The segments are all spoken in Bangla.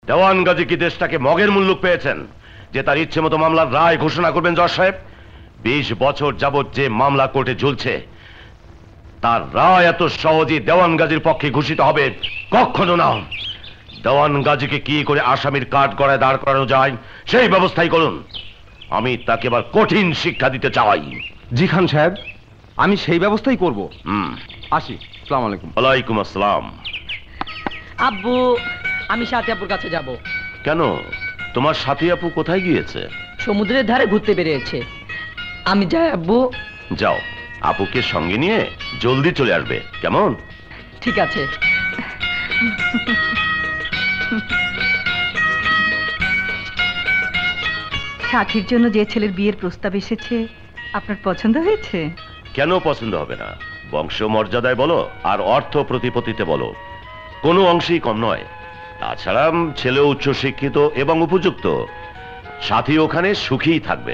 দেওয়ান গাজী কি দেশটাকে মগের মুল্লুক পেয়েছেন যে তার ইচ্ছে মতো মামলার রায় ঘোষণা করবেন? জজ সাহেব, 20 বছর যাবৎ যে মামলা কোর্টে ঝুলছে তার রায় এত সহজেই দেওয়ান গাজীর পক্ষে ঘোষিত হবে কখনো না। দেওয়ান গাজীকে কি করে আসামির কাঠ গড়ায় দাঁড় করানো যায় সেই ব্যবস্থাই করুন। আমি তাকে এবার কঠিন শিক্ষা দিতে চাই। জি খান সাহেব, আমি সেই ব্যবস্থাই করব। আসি। আসসালামু আলাইকুম। ওয়ালাইকুম আসসালাম। আব্বু, আমি সাথী আপুর কাছে যাব। কেন, তোমার সাথী আপু কোথায় গিয়েছে? সমুদ্রের ধারে ঘুরতে বেরিয়েছে। আমি যাই আব্বু? যাও, আপুকে সঙ্গে নিয়ে জলদি চলে আসবে, কেমন? ঠিক আছে। সাথীর জন্য যে ছেলের বিয়ের প্রস্তাব এসেছে আপনার পছন্দ হয়েছে? কেন পছন্দ হবে না? বংশ মর্যাদায় বলো আর অর্থ প্রতিপত্তিতে বলো, কোনো অংশেই কম নয়। তাছাড়া ছেলে উচ্চ শিক্ষিত এবং উপযুক্ত, সাথী ওখানে সুখীই থাকবে।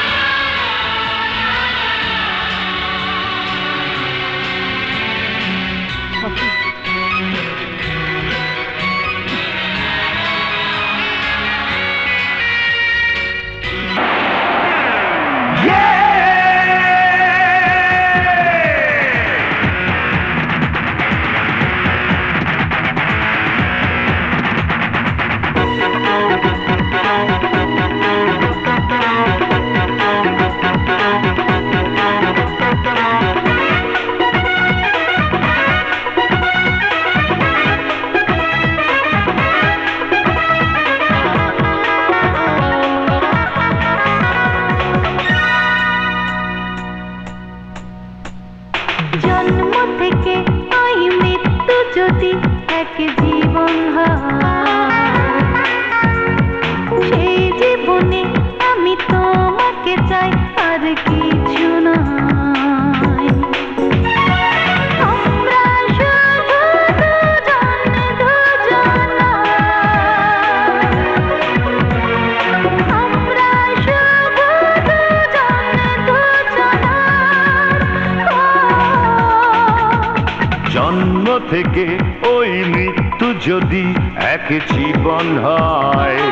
থেকে ওই মৃত্যু যদি এক জীবন হয়,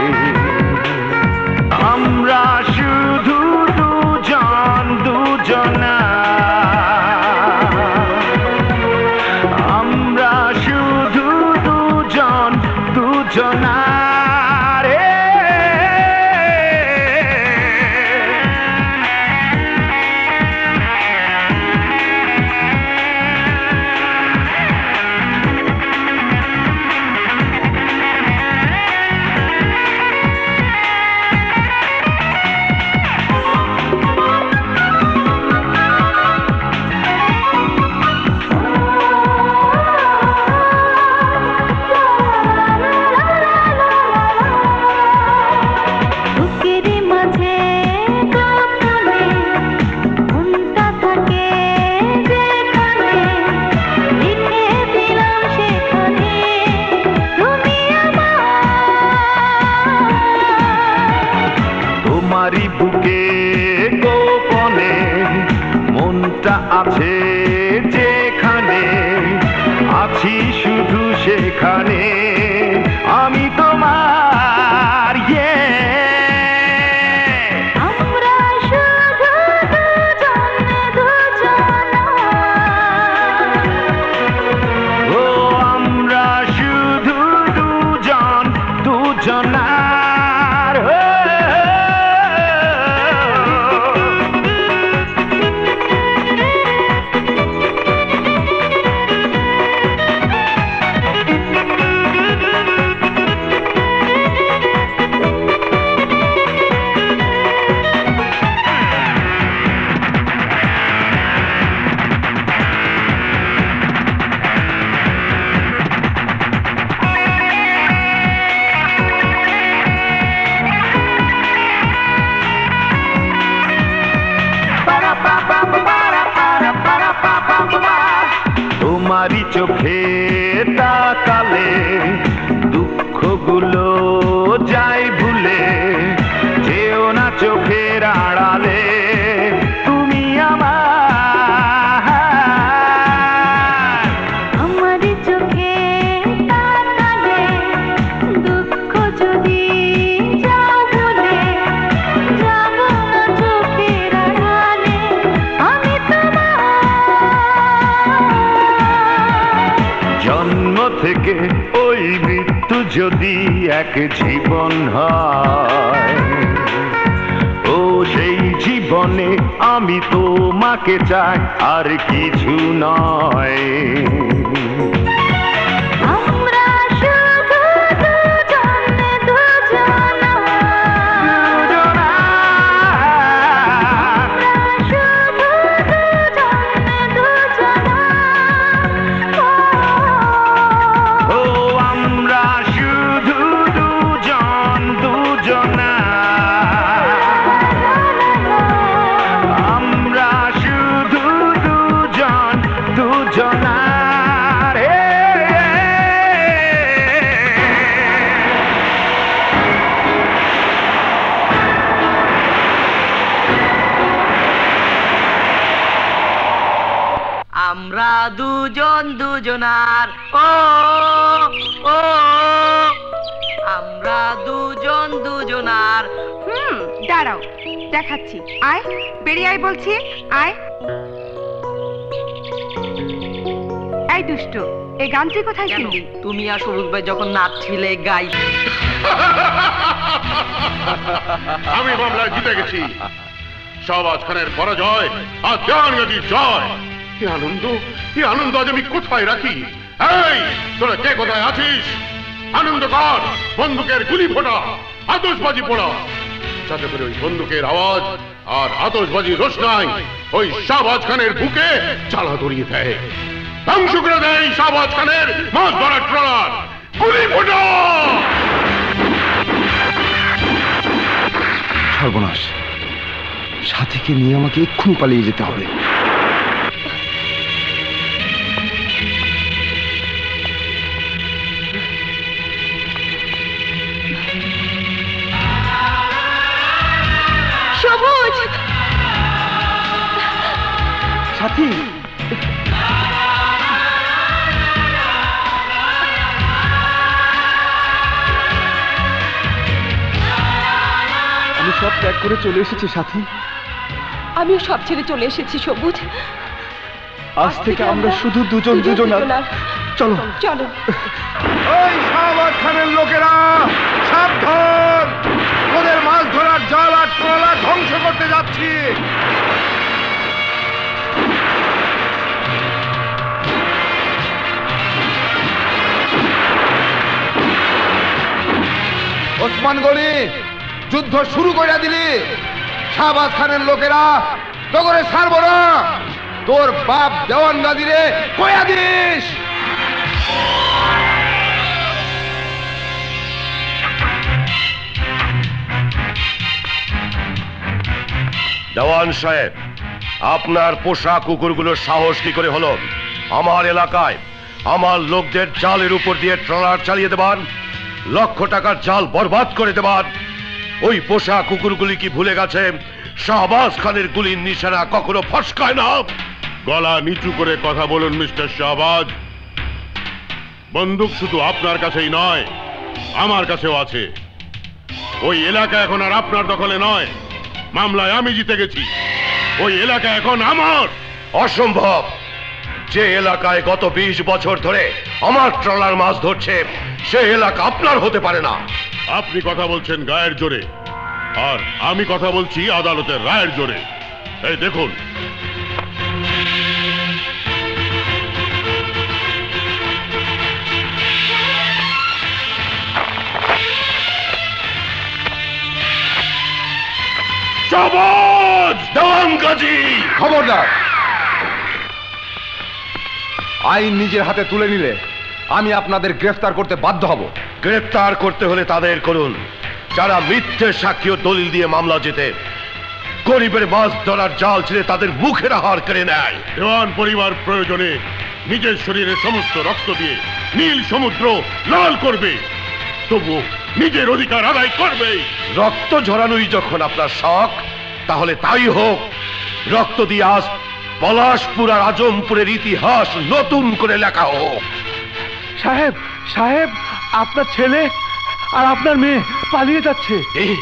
আমরা শুধু দুজন দুজনা, আমরা শুধু দুজন দুজনা। বুকে গোপনে মনটা আছে যেখানে, আছি শুধু সেখানে আমি তোমার। আমরা শুধু দুজন দুজনা, ও আমরা শুধু দুজন দুজনা। তোমারই চোখে তাকালে দুঃখগুলো যাই ভুলে, যেও না চোখের আড়ালে তুমি আমার। আমার চোখে তাকালে দুঃখ জন্ম থেকে ওই মৃত্যু যদি এক জীবন হয়, ও সেই জীবনে আমি তোমাকে চাই, আর কিছু নয়। আমরা শুধু দুজন দুজনা, শুধু দুজন দুজনা, ও আমরা শুধু দুজন দুজনা, আমরা শুধু দুজন দুজনা। আমরা দুজন দুজনার, ও ও আমরা দুজন দুজনার। দাঁড়াও, দেখাচ্ছি। আয়, বেরিয়ে আয় বলছি, আয়। এই দুষ্ট, এই গানটি কোথায় কেন শুনলি? তুমি আর সবুজ ভাই যখন নাচছিলে গাই। আমি মামলায় জিতে গেছি। শাহবাজ খানের পরাজয় আর দেওয়ানগাজীর জয়। কি আনন্দ, কি আনন্দ আজ আমি কোথায় রাখি? এই তোরা কে কোথায় আছিস? আনন্দ কর, বন্দুকের গুলি ফোটা, আতশবাজি পোড়া, যাতে করে ওই বন্দুকের আওয়াজ আর আতশবাজি রোশনাই ওই শাহবাজ খানের বুকে জ্বালা ধরিয়ে দেয়, ধ্বংস করে দেয় শাহবাজ খানের মাছ ধরার ট্রলার। গুলি ফোটা! সর্বনাশ, সাথীকে নিয়ে আমাকে এক্ষুনি পালিয়ে যেতে হবে। সবুজ, সাথী, আমি সব ত্যাগ করে চলে এসেছি সাথী। আমিও সব ছেড়ে চলে এসেছি সবুজ। আজ থেকে আমরা শুধু দুজন দুজনার। চলো চলো। ওই শাহবাজ খানের লোকেরা সাবধান, ওদের মাছ ধরার জাল আর ট্রলার ধ্বংস করতে যাচ্ছি। ওসমান গনি, যুদ্ধ শুরু করে দিলি। শাহবাজ খানের লোকেরা তোরে ছাড়ব না। তোর বাপ দেওয়ানগাজী রে কইয়া দিস। দেওয়ান সাহেব, আপনার পোষা কুকুরগুলোর সাহস কি করে হলো আমার এলাকায় আমার লোকদের জালের উপর দিয়ে ট্রলার চালিয়ে দেবার, লক্ষ টাকার জাল বরবাদ করে দেবার? ওই পোষা কুকুরগুলি কি ভুলে গেছে শাহবাজ খানের গুলির নিশানা কখনো ফসকায় না? গলা নিচু করে কথা বলুন মিস্টার শাহবাজ। বন্দুক শুধু আপনার কাছেই নয়, আমার কাছেও আছে। ওই এলাকা এখন আর আপনার দখলে নয়, মামলায় আমি জিতে গেছি। ওই এলাকা এখন আমার। অসম্ভব! যে এলাকায় গত 20 বছর ধরে আমার ট্রলার মাছ ধরছে সে এলাকা আপনার হতে পারে না। আপনি কথা বলছেন গায়ের জোরে, আর আমি কথা বলছি আদালতের রায়ের জোরে। এই দেখুন, শাহবাজ, দেওয়ানগাজী! খবরদার! আইন নিজের হাতে তুলে নিলে আমি আপনাদের গ্রেফতার করতে বাধ্য হব। গ্রেফতার করতে হলে তাদের করুন যারা মিথ্যে সাক্ষী ও দলিল দিয়ে মামলা জিতে গরিবের মাছ ধরার জাল ছেড়ে তাদের মুখের আহার কেড়ে নেয়। দেওয়ান পরিবার প্রয়োজনে নিজের শরীরে সমস্ত রক্ত দিয়ে নীল সমুদ্র লাল করবে, তবু নিজের অধিকার আদায় করবে। রক্ত ঝরানোই যখন আপনার শখ, তাহলে তাই হোক। রক্ত দিয়ে আজ পলাশপুর আর আজমপুরের ইতিহাস নতুন করে লেখা হোক। সাহেব, সাহেব, আপনার ছেলে আর আপনার মেয়ে পালিয়ে যাচ্ছে।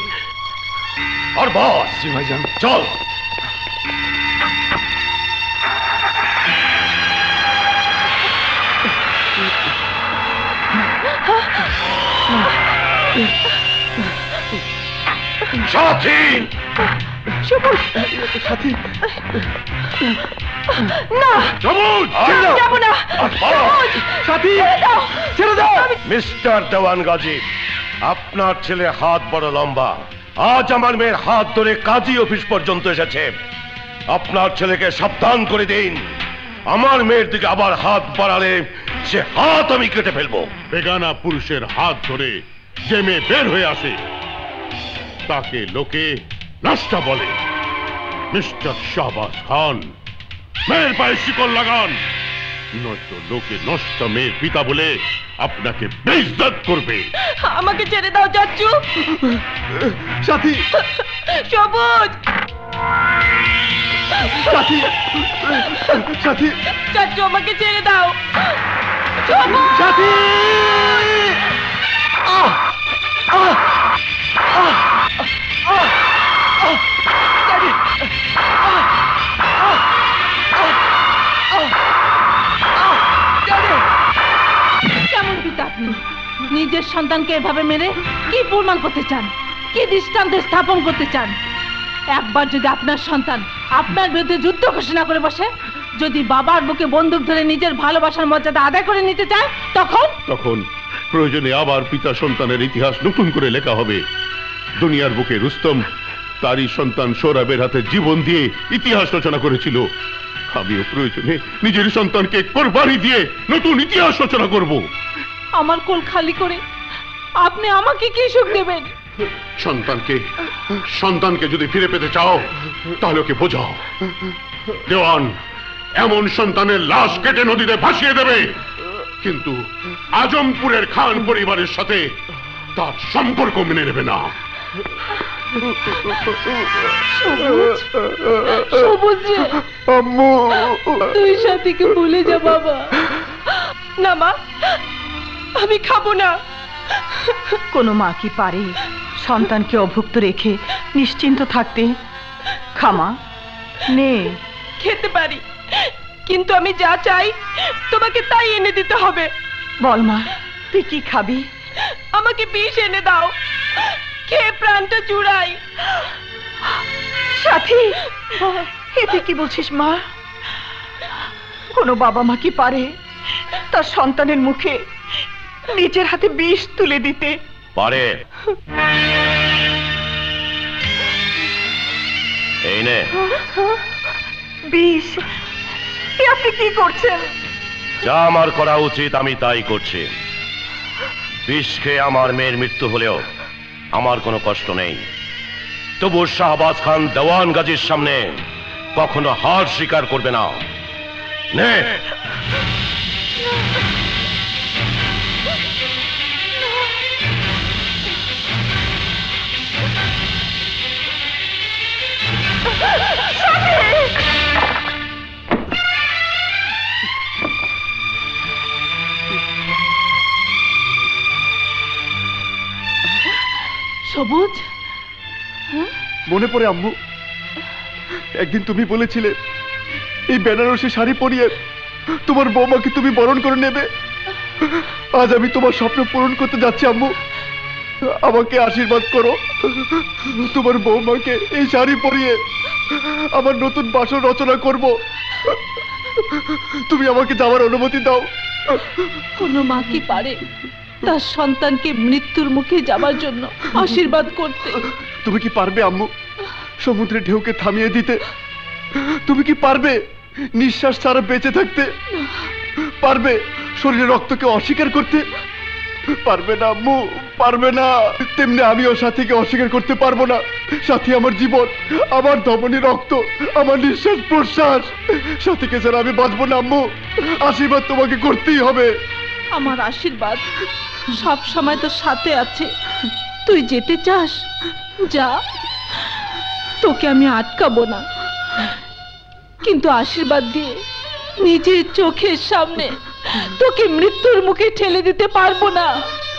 আর বস, জি ভাইজান। চল। সাথী সবুজ সাথী না সবুজ যাব না সবুজ সাথী ছেড়ে দাও ছেড়ে দাও মিস্টার দেওয়ান গাজী, আপনার ছেলে হাত বড় লম্বা। আজ আমার মেয়ের হাত ধরে কাজী অফিস পর্যন্ত এসেছে। আপনার ছেলেকে সাবধান করে দিন, আমার মেয়ের দিকে আবার হাত বাড়ালে সে হাত আমি কেটে ফেলবো। বেগানা পুরুষের হাত ধরে যে মেয়ে বের হয়ে আসে তাকে লোকে নষ্টা বলে। মিস্টার শাহবাজ খান, মেয়ের পায়ে শিকল লাগান, নয়তো লোকে নষ্ট মেয়ের পিতা বলে আপনাকে বেইজ্জত করবে। আমাকে ছেড়ে দাও চাচু। সাথী সবুজ সাথী সাথী চাচু আমাকে ছেড়ে দাও। সবুজ সাথী কেমন পিতা আপনি? নিজের সন্তানকে এভাবে মেরে কি প্রমাণ করতে চান? কি দৃষ্টান্তে স্থাপন করতে চান? একবার যদি আপনার সন্তান আপনার বিরুদ্ধে যুদ্ধ ঘোষণা করে বসে, যদি বাবার বুকে বন্দুক ধরে নিজের ভালোবাসার মর্যাদা আদায় করে নিতে চায়, তখন প্রয়োজনে আবার পিতা সন্তানের ইতিহাস নতুন করে লেখা হবে। দুনিয়ার বুকে রুস্তম তারই সন্তান সৌরভের হাতে জীবন দিয়ে ইতিহাস রচনা করেছিল। আমিও প্রয়োজনে নিজের সন্তানকে কোরবানি দিয়ে নতুন ইতিহাস রচনা করব। আমার কোল খালি করে আপনি আমাকে কি সুখ দেবেন? সন্তানকে যদি ফিরে পেতে চাও তাহলে ওকে বোঝাও, দেওয়ান এমন সন্তানের লাশ কেটে নদীতে ভাসিয়ে দেবে, কিন্তু আজমপুরের খান পরিবারের সাথে তার সম্পর্ক মেনে নেবে না। সবুজ রে, আম্মু তুই সাথীকে ভুলে যা বাবা। না মা, আমি খাবো না। কোনো মা কি পারে সন্তানকে অভুক্ত রেখে নিশ্চিন্ত থাকতে? খামা নে। খেতে পারি, কিন্তু আমি যা চাই তোমাকে তাই এনে দিতে হবে। বল মা, তুই কি খাবি? আমাকে বিষ এনে দাও, খেয়ে প্রাণটা জুড়াই। সাথী, এতে কি বলছিস মা? কোনো বাবা মা কি পারে তার সন্তানের মুখে নিজের হাতে বিষ তুলে দিতে? পারে। এই নে। বিষ? এ আপনি কি করছেন? যা আমার করা উচিত আমি তাই করছি। বিষ খেয়ে আমার মেয়ের মৃত্যু হলেও আমার কোনো কষ্ট নেই, তবু শাহবাজ খান দেওয়ান গাজীর সামনে কখনো হার স্বীকার করবে না। নে। সবুজ, মনে পড়ে আম্মু, একদিন তুমি বলেছিলে এই বেনারসি শাড়ি পরিয়ে তোমার বৌমাকে তুমি বরণ করে নেবে। আজ আমি তোমার স্বপ্ন পূরণ করতে যাচ্ছি আম্মু, আমাকে আশীর্বাদ করো। তোমার বৌমাকে এই শাড়ি পরিয়ে আমার নতুন বাসর রচনা করব। তুমি আমাকে যাওয়ার অনুমতি দাও। কোনো মা কি পারে তার সন্তানকে মৃত্যুর মুখে যাবার জন্য আশীর্বাদ করতে? তুমি কি পারবে আম্মু সমুদ্রের ঢেউকে থামিয়ে দিতে? তুমি কি পারবে নিঃশ্বাস ছাড়া বেঁচে থাকতে? পারবে শরীরে রক্তকে অস্বীকার করতে? পারবে না আম্মু, পারবে না। তেমনি আমিও সাথীকে অস্বীকার করতে পারবো না। সাথী আমার জীবন, আমার ধমনী রক্ত, আমার নিঃশ্বাস প্রশ্বাস। সাথীকে ছাড়া আমি বাঁচবো না আম্মু, আশীর্বাদ তোমাকে করতেই হবে। আমার আশীর্বাদ সব সময় তো সাথে আছে। তুই যেতে চাস যা, তোকে আমি আটকাবো না, কিন্তু আশীর্বাদ দিয়ে নিজের চোখের সামনে তোকে মৃত্যুর মুখে ঠেলে দিতে পারবো না।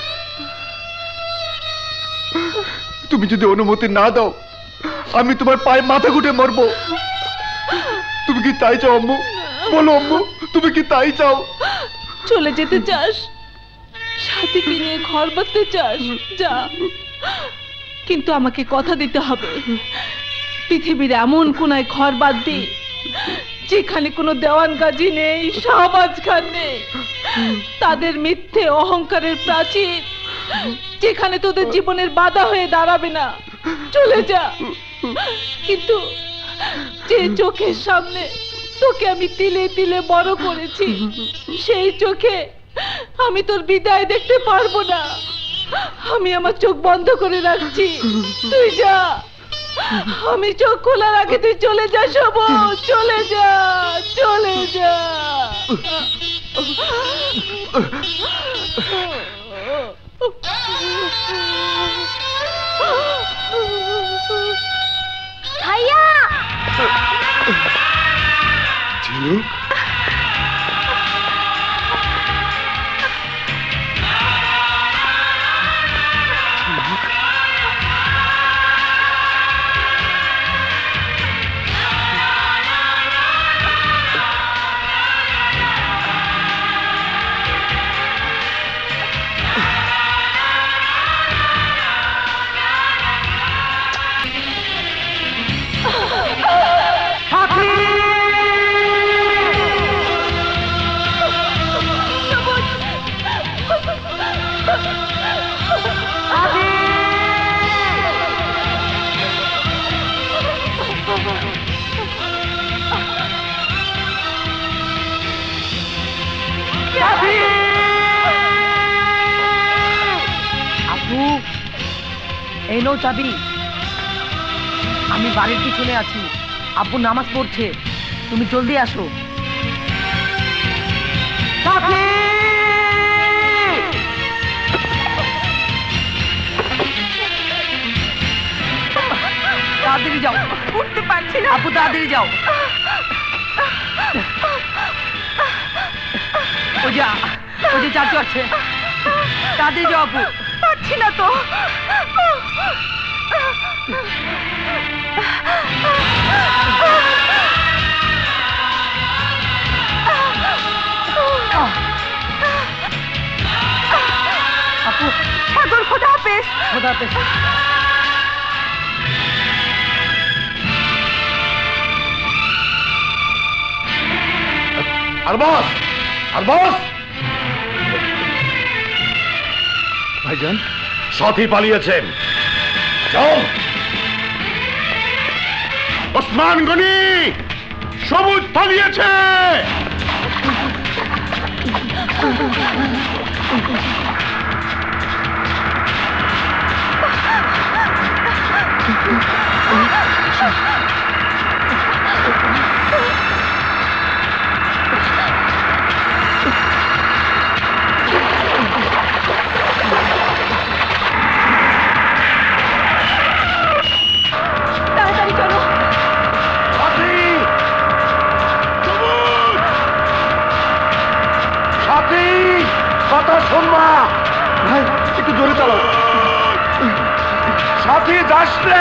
তুমি যদি অনুমতি না দাও আমি তোমার পায়ে মাথা ঘুটে মরবো। তুমি কি তাই চাও আম্মু? বলো আম্মু, তুমি কি তাই চাও? চলে যেতে চাস? সাথীকে নিয়ে ঘর বাঁধতে চাস যা, কিন্তু আমাকে কথা দিতে হবে পৃথিবীর এমন কোনায় ঘর বাঁধবি যেখানে কোনো দেওয়ান গাজী নেই, শাহবাজ খান নেই, তাদের মিথ্যে অহংকারের প্রাচীর যেখানে তোদের জীবনের বাধা হয়ে দাঁড়াবে না। চলে যা, কিন্তু যে চোখের সামনে তোকে আমি তিলে তিলে বড় করেছি সেই চোখে আমি তোর বিদায় দেখতে পারবো না। আমি আমার চোখ বন্ধ করে রাখছি, তুই যা। আমি চোখ খোলার আগে তুই চলে যা সবুজ, চলে যা, চলে যা। ভাইয়া ঝিনুক, আপু, এই নো চাবি। আমি বাড়ির পিছনে আছি, আব্বু নামাজ পড়ছে, তুমি জলদি আসো। তাড়াতাড়ি যাও, উঠতে পারছি না আপু, তাড়াতাড়ি যাও। ওই যে চাচু আছে, তাড়াতাড়ি যাও আপু। পারছি না তো। আপু, সাগর, খোদা হাফেজ। খোদা হাফেজ। আরবাজ, আরবাজ, ভাইজান সাথী পালিয়েছেন, যাও। ওসমান গনি, সবুজ পালিয়েছে। তাড়াতাড়ি চলো। সাথী, কথা শুনবা। ভাই, একটু জোরে চালাও। সাথী, যাস রে।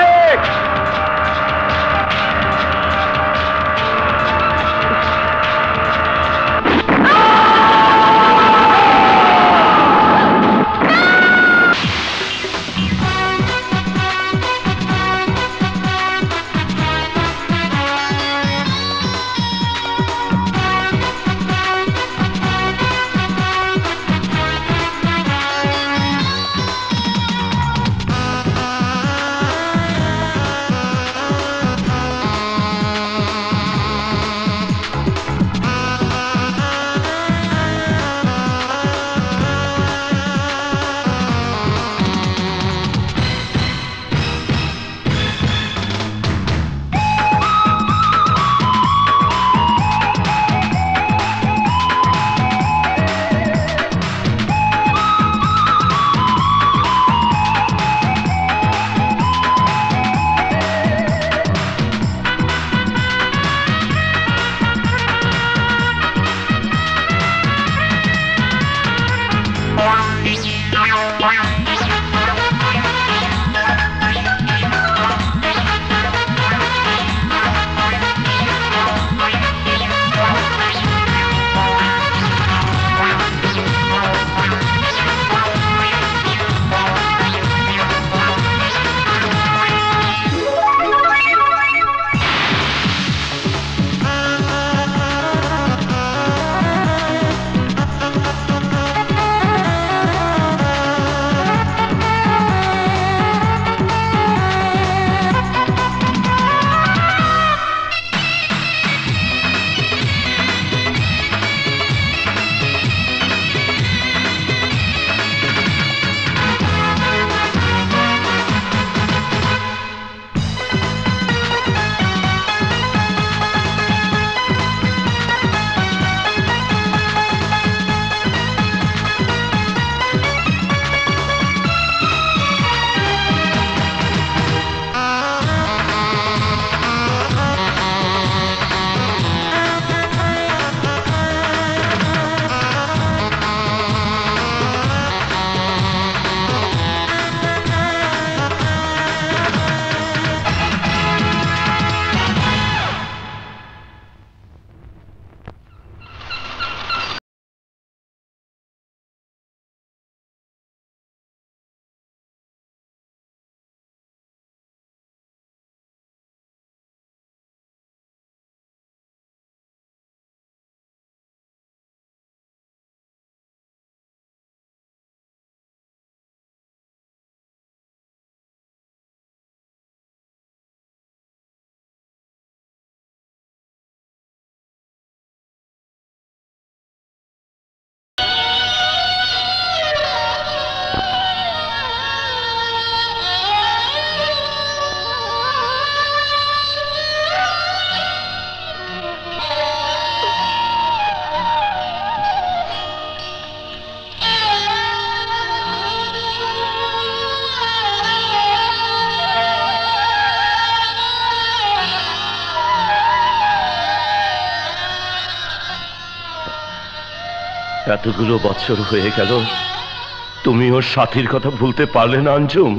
এতগুলো বছর হয়ে গেল, তুমি ওর সাথীর কথা ভুলতে পারলে না আঞ্জুম?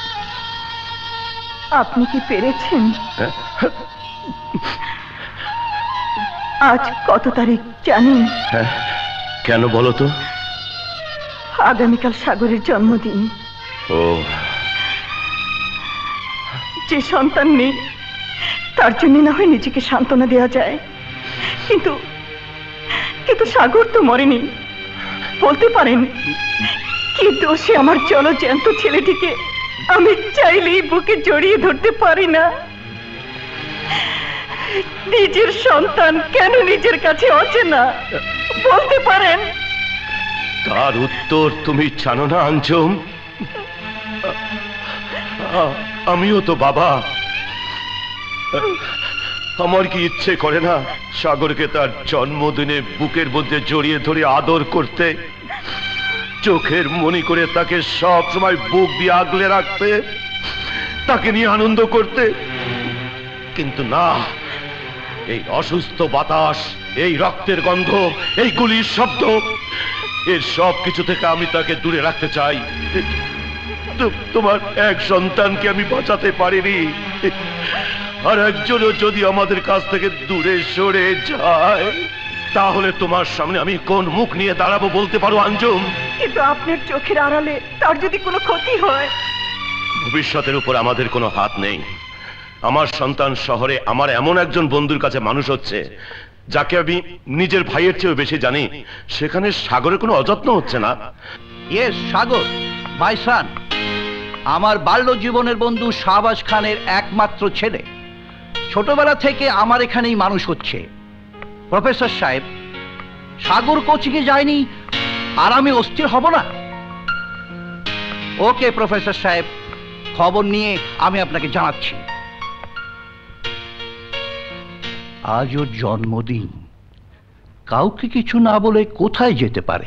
আপনি কি পেরেছেন? আজ কত তারিখ জানেন? হ্যাঁ, কেন বলো তো? আগামীকাল সাগরের জন্মদিন। ও, যে সন্তান নেই তার জন্য না হয় নিজেকে সান্ত্বনা দেওয়া যায়, কিন্তু কিন্তু সাগর তো মরেনি। বলতে পারেন কি দোষে আমার জলজ্যান্ত ছেলেটিকে আমি চাইলেই বুকে জড়িয়ে ধরতে পারি না? নিজের সন্তান কেন নিজের কাছে অচেনা? বলতে পারেন? তার উত্তর তুমি জানো না আঞ্জুম? আমিও তো বাবা। আমার কি ইচ্ছে করে না সাগরকে তার জন্মদিনে বুকের মধ্যে জড়িয়ে ধরে আদর করতে, চোখের মনি করে তাকে সব সময় বুক দিয়ে আগলে রাখতে, তাকে নিয়ে আনন্দ করতে? কিন্তু না, এই অসুস্থ বাতাস, এই রক্তের গন্ধ, এই গুলির শব্দ, এর সব কিছু থেকে আমি তাকে দূরে রাখতে চাই। তোমার এক সন্তানকে আমি বাঁচাতে পারিনি, আর একজনও যদি আমাদের কাছ থেকে দূরে সরে যায়, তাহলে তোমার সামনে আমি কোন মুখ নিয়ে দাঁড়াবো বলতে পারো আঞ্জুম? কিন্তু আপনার চোখের আড়ালে তার যদি কোনো ক্ষতি হয়? ভবিষ্যতের উপর আমাদের কোনো হাত নেই। আমার সন্তান শহরে আমার এমন একজন বন্ধুর কাছে মানুষ হচ্ছে যাকে আমি নিজের ভাইয়ের চেয়েও বেশি জানি। সেখানে সাগরের কোনো অযত্ন হচ্ছে না। ইয়েস, সাগর মাই সান, আমার বাল্য জীবনের বন্ধু শাহবাজ খানের একমাত্র ছেলে। ছোটবেলা থেকে আমার এখানেই মানুষ হচ্ছে। প্রফেসর সাহেব, সাগর কোচিংয়ে যায়নি আর আমি অস্থির হব না? ওকে প্রফেসর সাহেব, খবর নিয়ে আমি আপনাকে জানাচ্ছি। আজ ওর জন্মদিন, কাউকে কিছু না বলে কোথায় যেতে পারে?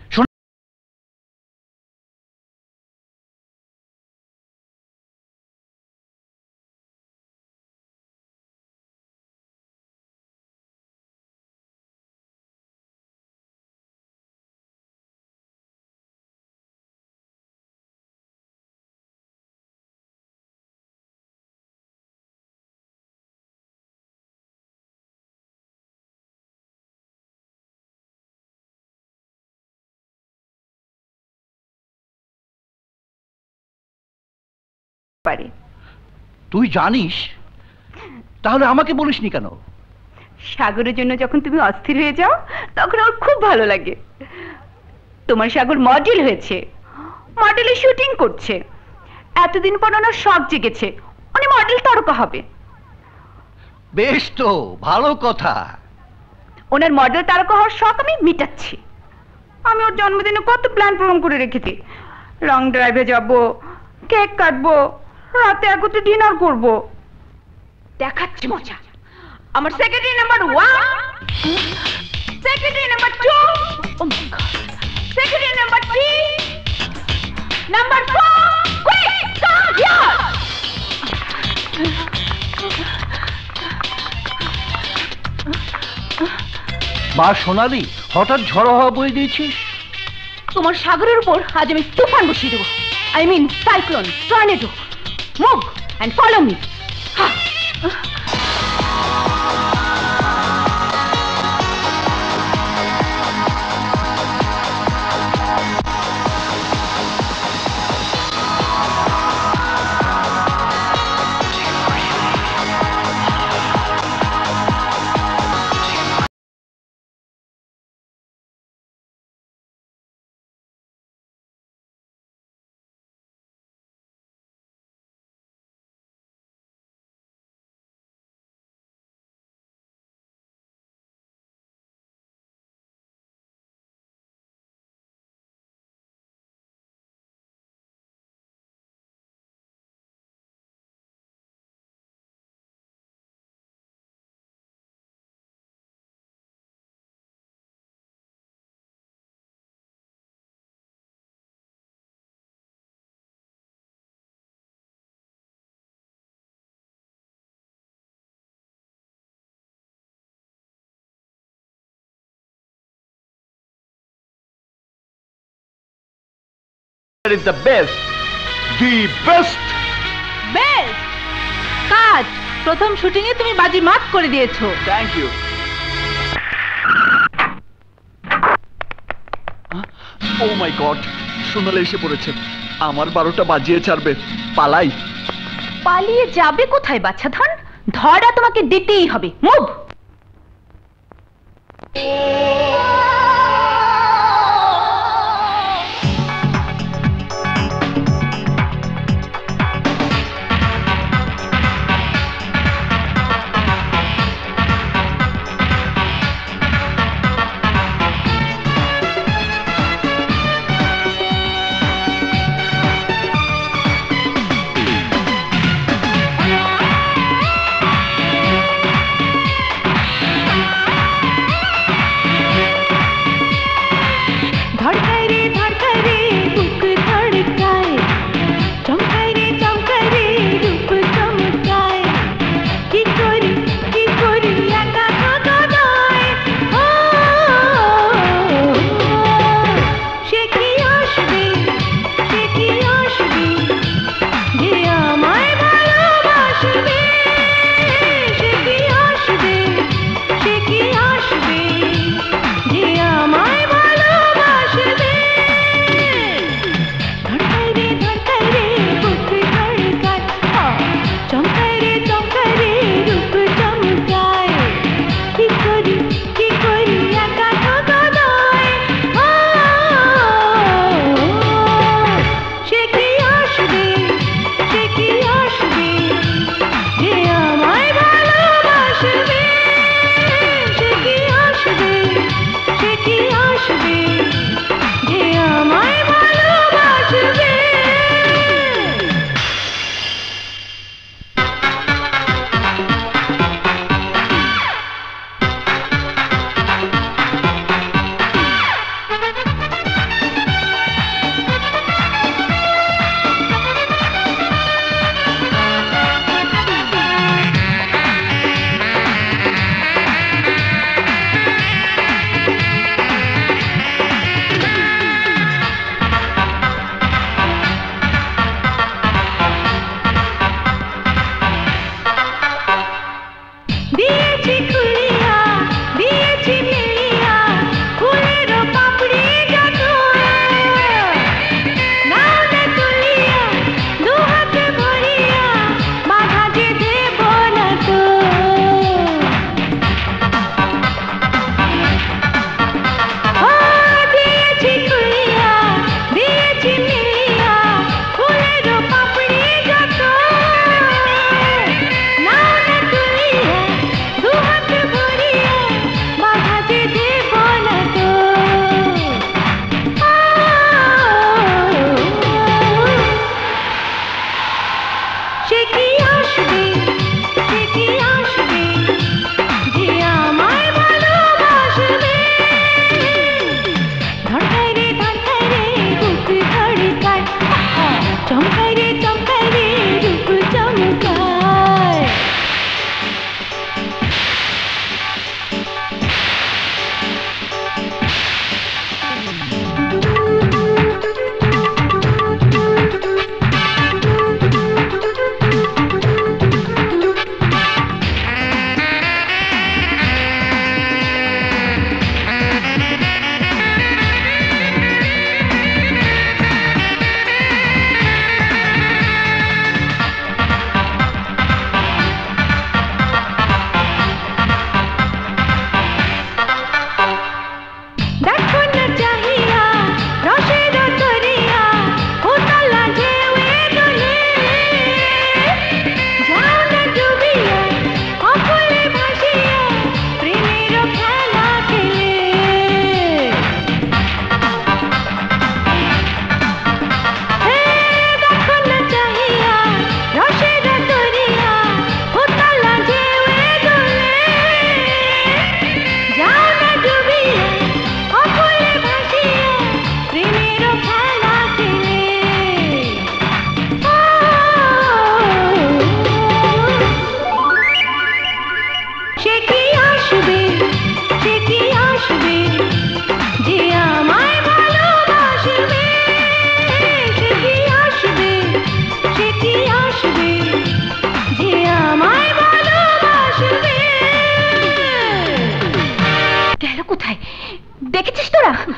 পারে। তুই জানিস, তাহলে আমাকে বলিসনি কেন? সাগরের জন্য যখন তুমি অস্থির হয়ে যাও তখন ওর খুব ভালো লাগে। তোমার সাগর মডেল হয়েছে, মডেলের শুটিং করছে। এতদিন পর ওনার শখ জেগেছে, উনি মডেল তারকা হবে। বেশ তো, ভালো কথা। ওনার মডেল তারকা হওয়ার শখ আমি মিটাচ্ছি। আমি ওর জন্মদিনে কত প্ল্যান প্রোগ্রাম করে রেখেছি। লং ড্রাইভে যাব, কেক কাটবো, রাতে একত্রে ডিনার করব। দেখাচ্ছি মজা। আমার secretary number 1, secretary number 2, secretary number 3, number 4, quick come here. মা সোনালি, হঠাৎ ঝড়ো হওয়া বয়ে দিয়েছিস? তোমার সাগরের উপর আজ আমি তুফান বসিয়ে দেবো। I mean cyclone, tornado. Move and follow me. Is the best, the best. বেশ কাজ, প্রথম শুটিং এ তুমি বাজি মাত করে দিয়েছো। Thank you. Oh my God, Sonali এসে পড়েছে, আমার 12টা বাজিয়ে ছাড়বে। পালাই। পালিয়ে যাবে কোথায় বাচ্চাধন? ধরা তোমাকে দিতেই হবে। মুভ।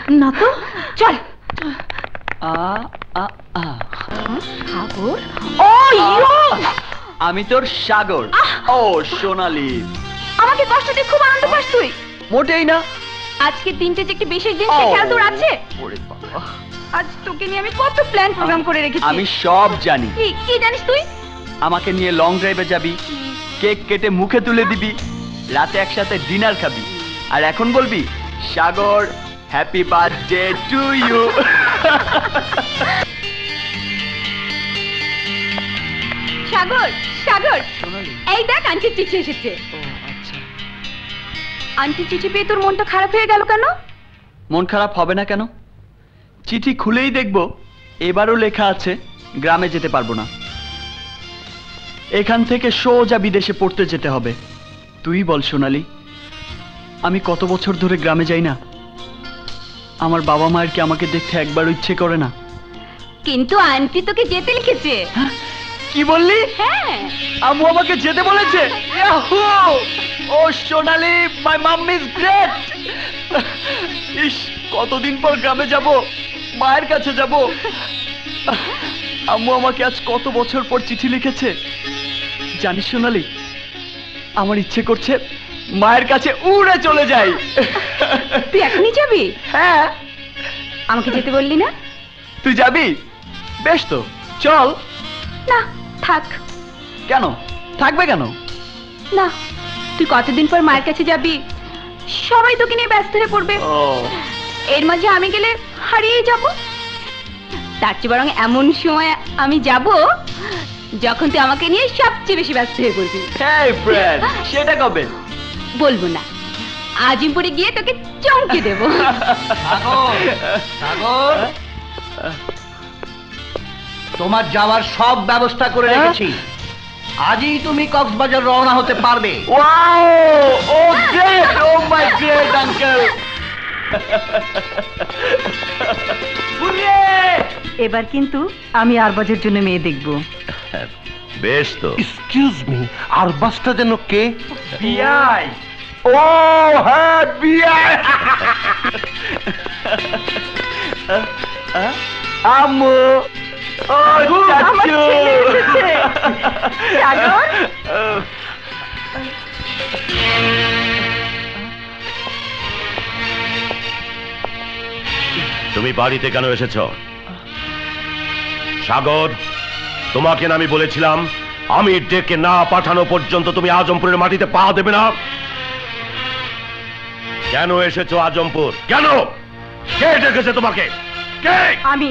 না তো, চল। সাগর, ও ইয়ো, আমি তোর সাগর। ও সোনালি, আমাকে কষ্ট দিয়ে খুব আনন্দ পাস তুই? মোটেই না। আজকে দিনটা যে একটি বিশেষ দিন, সে খেয়াল তোর আছে? আজ তোকে নিয়ে আমি কত প্ল্যান প্রোগ্রাম করে রেখেছি। আমি সব জানি। কি জানিস তুই? আমাকে নিয়ে লং ড্রাইভে যাবি, কেক কেটে মুখে তুলে দিবি, রাতে একসাথে ডিনার খাবি, আর এখন বলবি Sagar happy birthday to you. Sagar, Sagar, এই দেখ আন্টির চিঠি এসেছে। আন্টির চিঠি পেয়ে তোর মনটা খারাপ হয়ে গেল কেন? মন খারাপ হবে না কেন? চিঠি খুলেই দেখব এবারও লেখা আছে গ্রামে যেতে পারবো না, এখান থেকে সোজা বিদেশে পড়তে যেতে হবে। তুই বল সোনালি, আমি কত বছর ধরে গ্রামে যাই না, আমার বাবা মায়ের কি আমাকে দেখতে একবারও ইচ্ছে করে না? কিন্তু আন্টি তোকে যেতে লিখেছে। কি বললি? হ্যাঁ, আম্মু আমাকে যেতে বলেছে। Yahoo! Oh Sonali, my mum is great. ইস, কতদিন পর গ্রামে যাব, মায়ের কাছে যাব। আম্মু আমাকে আজ কত বছর পর চিঠি লিখেছে। জানিস সোনালি, আমার ইচ্ছে করছে মায়ের কাছে উড়ে চলে যাই। তুই এখনই যাবি? হ্যাঁ। আমাকে যেতে বললি না? তুই যাবি? বেশ তো, চল। না, থাক। কেন থাকবে কেন? না, তুই কতদিন পর মায়ের কাছে যাবি, সবাই তোকে নিয়ে ব্যস্ত হয়ে পড়বে। এর মাঝে আমি গেলে হারিয়ে যাব। তার চেয়ে বরং এমন সময় আমি যাব যখন তুই আমাকে নিয়ে সবচেয়ে বেশি ব্যস্ত হয়ে পড়বি। হেই ফ্রেন্ড, সেটা কবে? বলবো না, আজিমপুরে গিয়ে তোকে চমকে দেব। সাগর, তোমার যাওয়ার সব ব্যবস্থা করে রেখেছি। আজই তুমি কক্সবাজার রওনা হতে পারবে। Wow! Oh great! Oh my great uncle! এবার কিন্তু আমি আরবাজের জন্য মেয়ে দেখব। বেশ তো। এক্সকিউজ মি, আর বাসটা যেন কে? বিআই। ও হ্যাঁ, বিআই। আম্মু, ও চাচু। সাগর, তুমি বাড়িতে কেন এসেছো? সাগর, তোমাকে না আমি বলেছিলাম আমি ডেকে না পাঠানো পর্যন্ত তুমি আজমপুরের মাটিতে পা দেবে না? কেন এসেছো আজমপুর? কেন? কে ডেকেছে তোমাকে? কে? আমি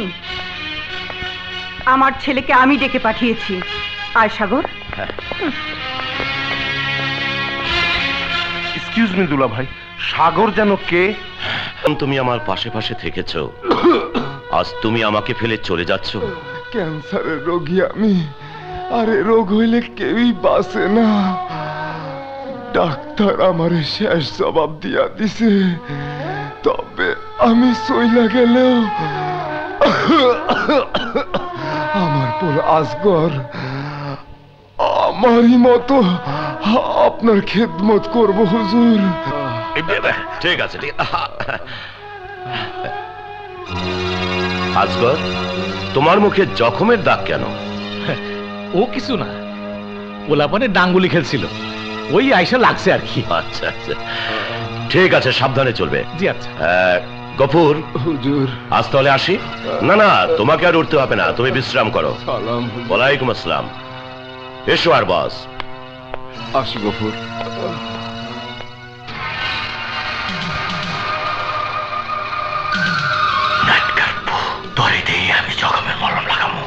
আমার ছেলেকে আমি ডেকে পাঠিয়েছি। আয় সাগর। এক্সকিউজ মি দুলা ভাই, সাগর যেন কে? তুমি আমার পাশে পাশে থেকেছো, আজ তুমি আমাকে ফেলে চলে যাচ্ছ। ক্যান্সারের রোগী আমি, আর এ রোগ হইলে কেউই বাঁচে না। ডাক্তার আমারে শেষ জবাব দিয়া দিছে, তবে আমি চইলা গেলেও আমার পোলা আসগর আমারই মতো আপনার খেদমত করব হুজুর। ঠিক আছে, ঠিক আসগর, তোমার মুখে জখমের দাগ কেন? ও কিছু না, ওলাপনে ডাঙ্গুলি খেলছিল, ওই আইসা লাগছে আর কি। আচ্ছা আচ্ছা, ঠিক আছে, সাবধানে চলবে। জি আচ্ছা। গফুর হুজুর, আজ তাহলে আসি? না না, তোমাকে আর উঠতে হবে না, তুমি বিশ্রাম করো। সালাম। ওয়ালাইকুম আসসালাম। এসো আর বস। আসি গফুর। আমি জখমের মলম লাগাবো।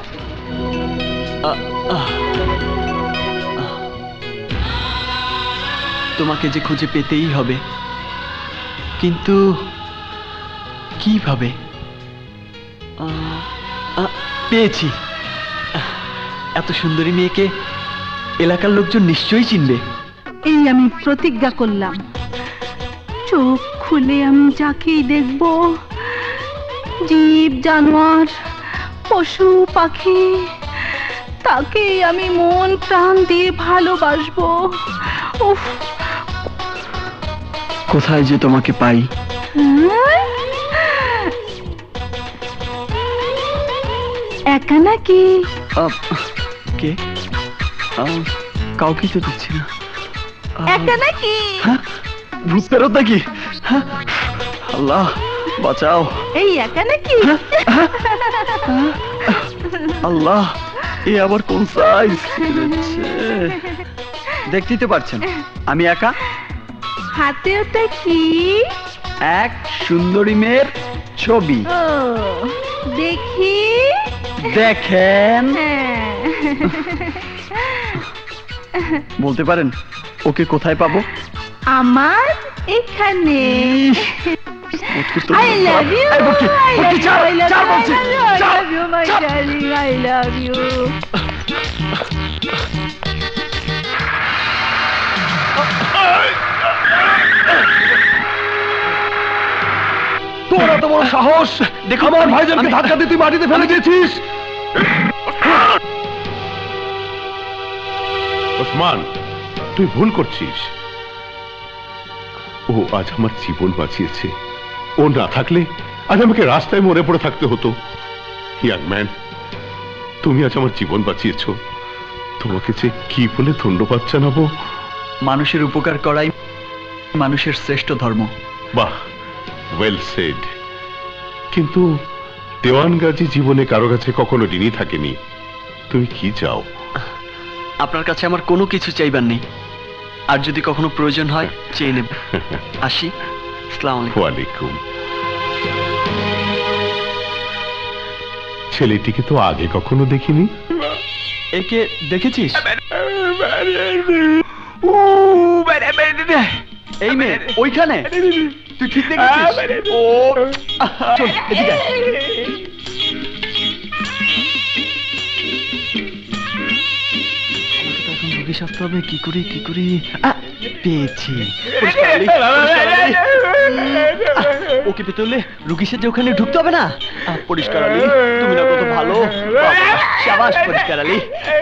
তোমাকে যে খুঁজে পেতেই হবে, কিন্তু কিভাবে? পেয়েছি। এত সুন্দরী মেয়েকে এলাকার লোকজন নিশ্চয়ই চিনবে। এই আমি প্রতিজ্ঞা করলাম, চোখ খুলে আমি যাকেই দেখব, জীব জানোয়ার পশু পাখি, তাকেই আমি মন প্রাণ দিয়ে ভালোবাসবো। উফ, কোথায় যে তোমাকে পাই। একা নাকি? কে? কাউকে তো দেখছি না। একা নাকি? ভূত প্রেরত নাকি? আল্লাহ বাঁচাও। এই একা নাকি? আল্লাহ, এ আবার কোন সাইজ? দেখতেই তো পারছেন আমি একা। হাতে ওটা কি? এক সুন্দরী মেয়ের ছবি। ও দেখি। দেখেন। হ্যাঁ। বলতে পারেন ওকে কোথায় পাবো? আমার এখানে। I love you. I love you. I love you, my darling. I love you. তোর এত বড় সাহস! দেখো আমার ভাইজানকে ধাক্কা দিয়ে তুই মাটিতে ফেলে দিয়েছিস। ওসমান, তুই ভুল করছিস। ও আজ আমার জীবন বাঁচিয়েছে। ও না থাকলে আজ আমাকে রাস্তায় মরে পড়ে থাকতে হতো। ইয়াং ম্যান, তুমি আজ আমার জীবন বাঁচিয়েছ। তোমাকে যে কি বলে ধন্যবাদ জানাবো। মানুষের উপকার করাই মানুষের শ্রেষ্ঠ ধর্ম। বাহ, ওয়েল সেড। কিন্তু দেওয়ান গাজী জীবনে কারো কাছে কখনো ঋণী থাকেনি। তুমি কি চাও? আপনার কাছে আমার কোনো কিছু চাইবার নেই। আর যদি কখনো প্রয়োজন হয় চেয়ে নেব। আসি। আসসালামু আলাইকুম। ওয়ালাইকুম। ছেলেটিকে তো আগে কখনো দেখিনি। একে দেখেছিস? এই মেয়ে ওইখানে। তুই ঠিক দেখেছিস? ও চল এদিকে। রোগী সারতে হবে। কি করি কি করি? পেয়েছি। ওকে পেতে হলে রুগী সেজে ওখানে ঢুকতে হবে না। পরিষ্কার আলী, তুমি না কত ভালো। শাবাশ পরিষ্কার আলী।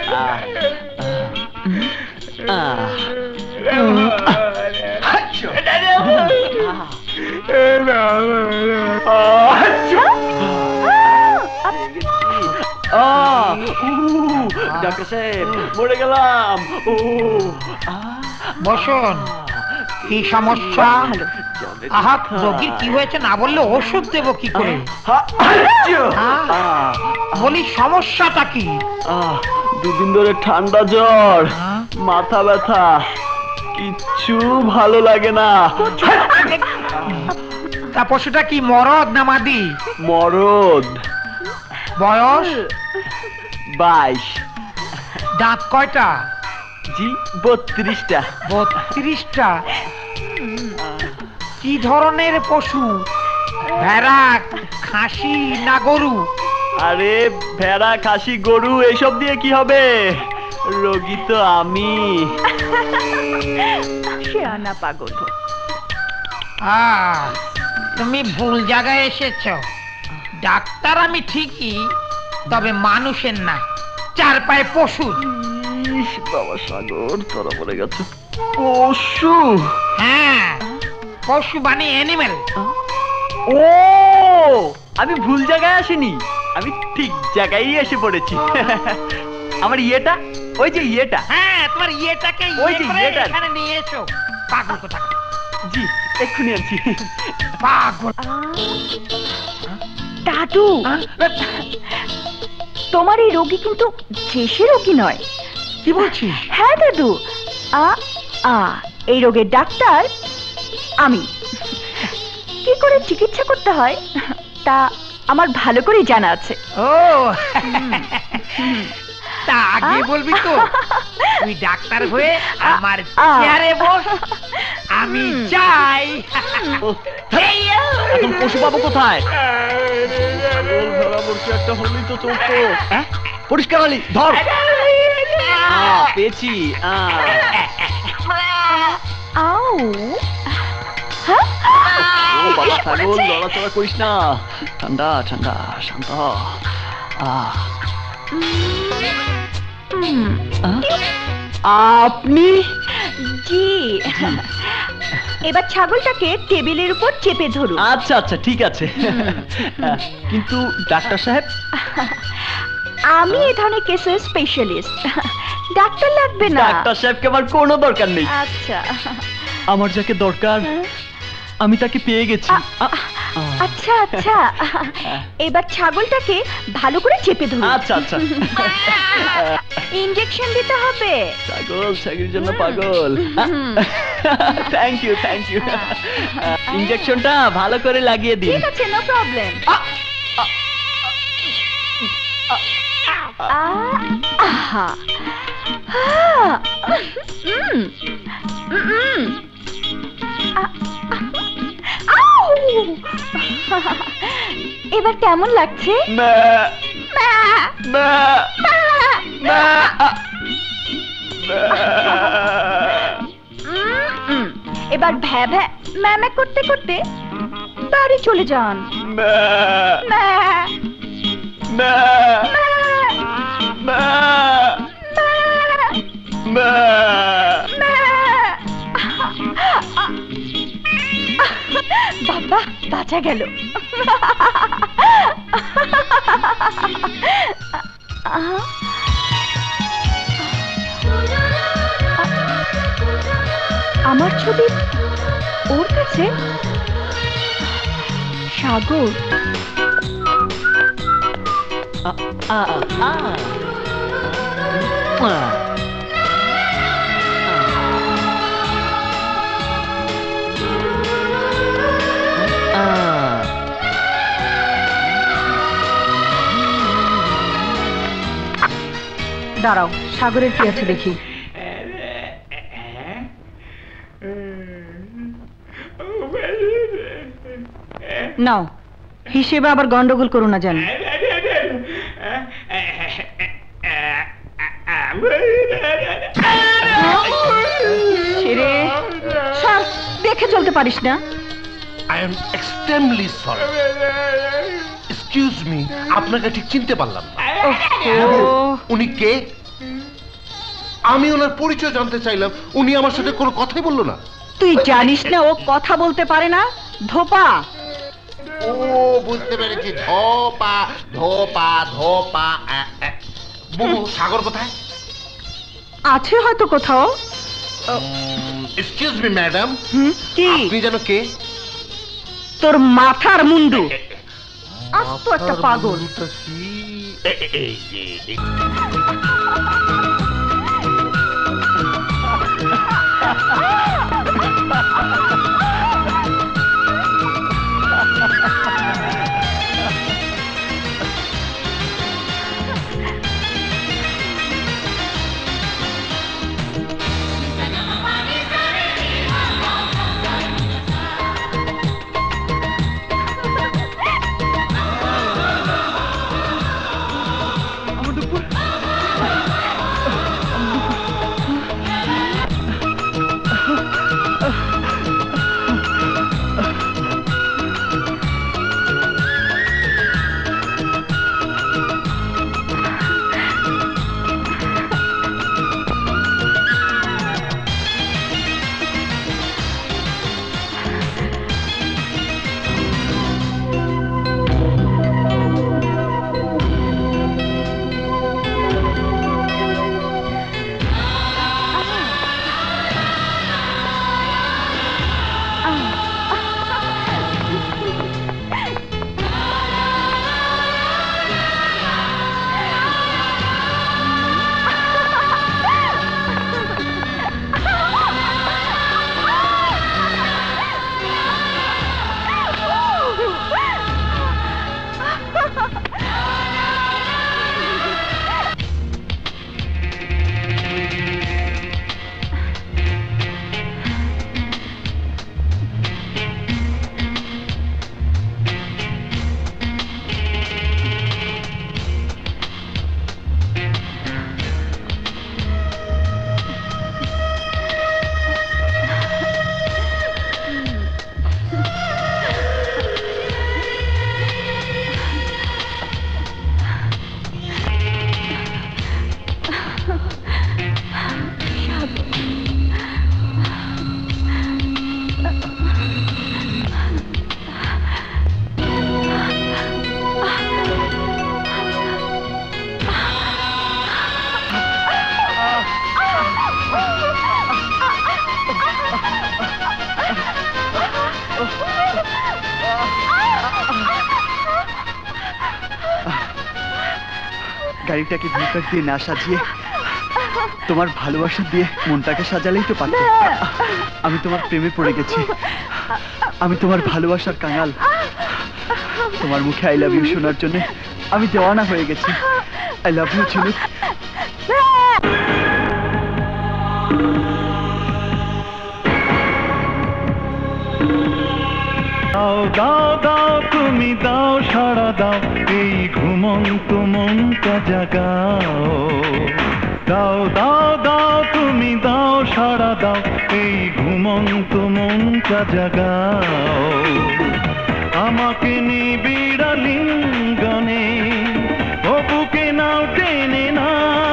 ডাক্তার সাহেব মরে গেলাম। বসুন। কি সমস্যা? আহাত রোগীর কি হয়েছে না বললে ওষুধ দেবো কি করে? বলি সমস্যাটা কি? দুদিন ধরে ঠান্ডা জ্বর, মাথা ব্যথা, কিচ্ছু ভালো লাগে না। তা পশুটা কি মরদ না মাদি? মরদ। বয়স? 22। দাঁত কয়টা? জি 32টা। 32টা? কি ধরনের পশু? ভেড়া, খাসি না গরু? আরে ভেড়া, খাসি, গরু এসব দিয়ে কি হবে? রোগী তো আমি। সে আনা পাগল। তুমি ভুল জায়গায় এসেছো। ডাক্তার আমি ঠিকই, তবে মানুষের না, চার পায়ে পশু। বাবা সাগর, ধরা পড়ে গেছে। পশু? হ্যাঁ, পশু মানে অ্যানিমেল। ও, আমি ভুল জায়গায় আসিনি, আমি ঠিক জায়গায় এসে পড়েছি। আমার ইয়েটা, ওই যে ইয়েটা। হ্যাঁ, তোমার ইয়েটাকে ওই যে ইয়েটা এখানে নিয়ে এসো। পাগল কোথা? জি এক্ষুনি আনছি। পাগল। দাদু, তোমার এই রোগী কিন্তু দেশি রোগী নয়। কি বলছিস? হ্যাঁ দাদু, এই রোগের ডাক্তার আমি। কি করে চিকিৎসা করতে হয় তা আমার ভালো করে জানা আছে। ও, তা আগে বলবি তো। তুই ডাক্তার হয়ে আমার চেয়ারে বস, আমি চাই। এখন পশু পাবো কোথায়? একটা হলেই তো চলতো। পরিষ্কার আলী, ধর। পেয়েছি। বাবা ছাগল, লড়াচড়া করিস না। ঠান্ডা ঠান্ডা, শান্ত। আপনি? জি, এবার ছাগলটাকে টেবিলের উপর চেপে ধরুন। আচ্ছা আচ্ছা ঠিক আছে। কিন্তু ডাক্তার সাহেব? আমি এই ধরনের কেসের স্পেশালিস্ট, ডাক্তার লাগবে না। ডাক্তার সাহেবকে আমার কোনো দরকার নেই। আচ্ছা, আমার যাকে দরকার আমি তাকে পেয়ে গেছি। আচ্ছা আচ্ছা, এবার ছাগলটাকে ভালো করে চেপে ধরুন। আচ্ছা আচ্ছা। ইনজেকশন দিতে হবে। ছাগল ছাগলের জন্য পাগল। Thank you thank you. ইনজেকশনটা ভালো করে লাগিয়ে দিন। ঠিক আছে, নো প্রবলেম। এবার কেমন লাগছে? এবার ভ্যা ভ্যা ম্যামা করতে করতে বাড়ি চলে যান। বাবা বাঁচা গেল। আমার ছবি ওর কাছে। সাগর দাঁড়াও, সাগরের কি আছে দেখি। নাও, হিসেবে আবার গন্ডগোল করো না জানি। দেখে চলতে পারিস না? I am extremely sorry. Excuse me, আপনাকে ঠিক চিনতে পারলাম না। উনি কে? আমি ওনার পরিচয় জানতে চাইলাম, উনি আমার সাথে কোনো কথাই বললো না। তুই জানিস না ও কথা বলতে পারে না? ধোপা। ও বুঝতে পেরেছি, ধোপা ধোপা ধোপা। বুবু, সাগর কোথায়? আছে হয়তো কোথাও। এক্সকিউজ মি ম্যাডাম, কি? আপনি যেন কে? তোর মাথার মুন্ডু। আস্ত একটা পাগল। গাড়িটাকে ভিতর দিয়ে না সাজিয়ে তোমার ভালোবাসা দিয়ে মনটাকে সাজালেই তো পারতে। আমি তোমার প্রেমে পড়ে গেছি, আমি তোমার ভালোবাসার কাঙাল। তোমার মুখে আই লাভ ইউ শোনার জন্য আমি দেওয়ানা হয়ে গেছি। আই লাভ ইউ ঝিনুক। দাও দাও দাও তুমি দাও সাড়া দাও এই ঘুমন্ত মনটা জাগাও। দাও দাও দাও তুমি দাও সাড়া দাও এই ঘুমন্ত মনটা জাগাও। আমাকে নিবিড় লিঙ্গনে ও বুকে নাও টেনে না।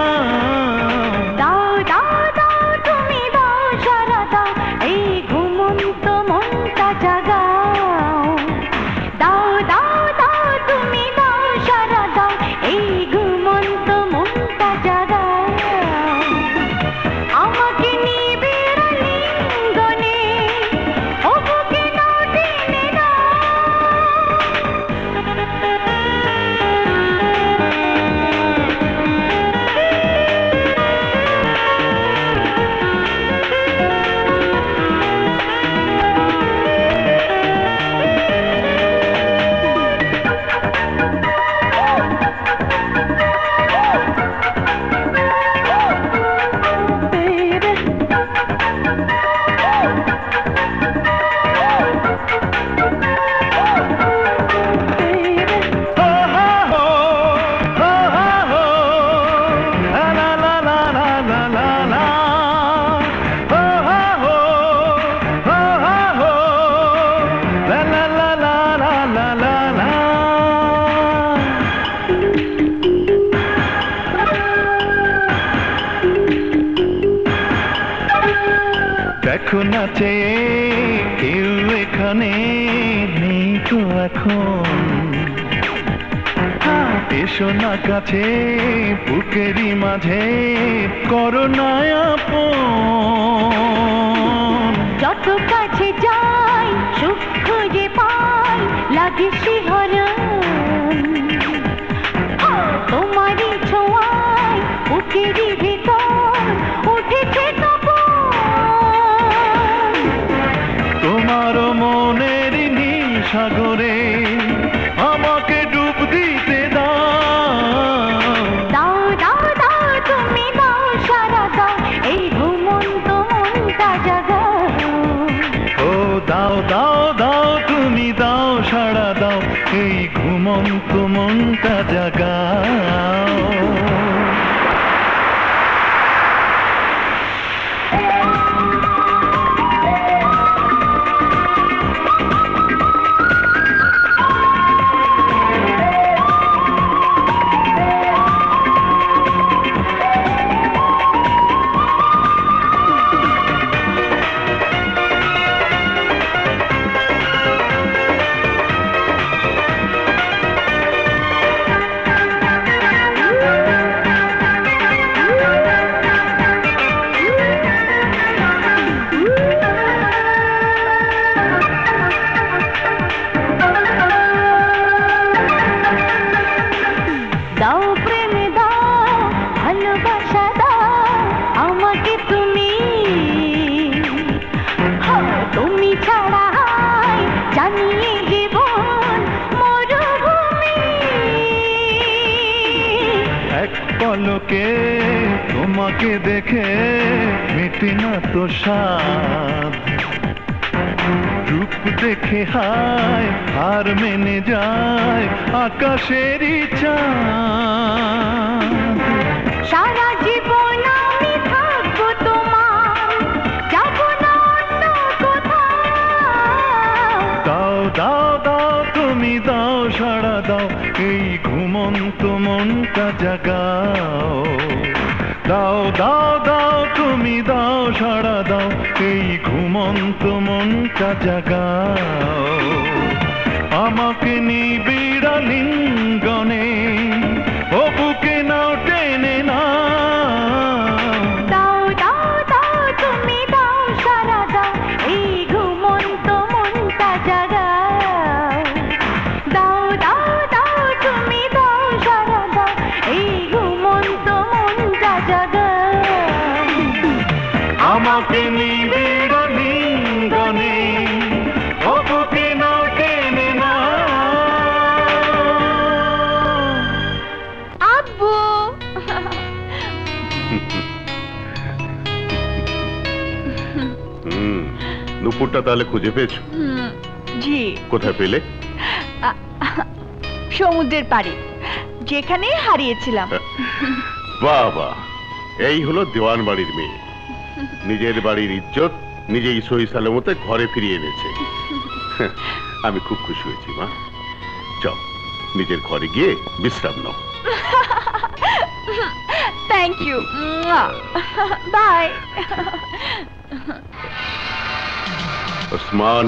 দাও দাও দাও তুমি দাও সাড়া দাও এই ঘুমন্ত মনটা জাগাও। দাও দাও দাও তুমি দাও সাড়া দাও এই ঘুমন্ত মনটা জাগাও। আমাকে নিবিড় লিঙ্গনে ও বুকে নাও টেনে না। দেখো নাচে কেউ এখানে নেই তো এখন। এসো না কাছে বুকেরই মাঝে করো না আপন। যত কাছে যাই সুখ খুঁজে পাই লাগে শিহরণ। তোমারই ছোঁয়ায় বুকেরই ভিতর উঠেছে কাঁপন। তোমার মনের নীল সাগরে আমাকে ডুব দিতে দাও। দাও দাও দাও তুমি দাও সাড়া দাও এই ঘুমন্ত মনটা জাগাও। ও দাও দাও দাও তুমি দাও সাড়া দাও এই ঘুমন্ত মনটা জাগাও। দাও প্রেম দাও ভালোবাসা দাও আমাকে তুমি। তুমি ছাড়া জানিয়ে জীবন মরুভূমি। এক পলকে তোমাকে দেখে মিটে না তো স্বাদ। রূপ দেখে হায় হার মেনে যায় আকাশেরই চাঁদ। সারা জীবন আমি থাকবো তোমার, যাব না অন্য কোথাও। দাও দাও দাও তুমি দাও সাড়া দাও এই ঘুমন্ত মনটা জাগাও। দাও দাও দাও তুমি দাও সাড়া দাও এই ঘুমন্ত মনটা জাগাও। আমাকে নিবিড় লিঙ্গনে ও বুকে নাও টেনে না। দাও দাও দাও তুমি দাও সাড়া দাও এই ঘুমন্ত মনটা জাগাও। দাও দাও দাও তুমি দাও সাড়া দাও এই ঘুমন্ত আমাকে নিবিড় লিঙ্গনে অপুকে না টেনে না। আব্বু নুপুরটা তাহলে খুঁজে পেয়েছো? জি কোথায় পেলে? সমুদ্রের পাড়ে যেখানে হারিয়েছিলাম। বাহ বাহ, এই হলো দেওয়ান বাড়ির মেয়ে। নিজের বাড়ির ইজ্জত নিজেই সহি সালামতে ঘরে ফিরিয়ে এনেছে। আমি খুব খুশি হয়েছি মা। চল নিজের ঘরে গিয়ে বিশ্রাম নাও। Thank you, bye. Osman,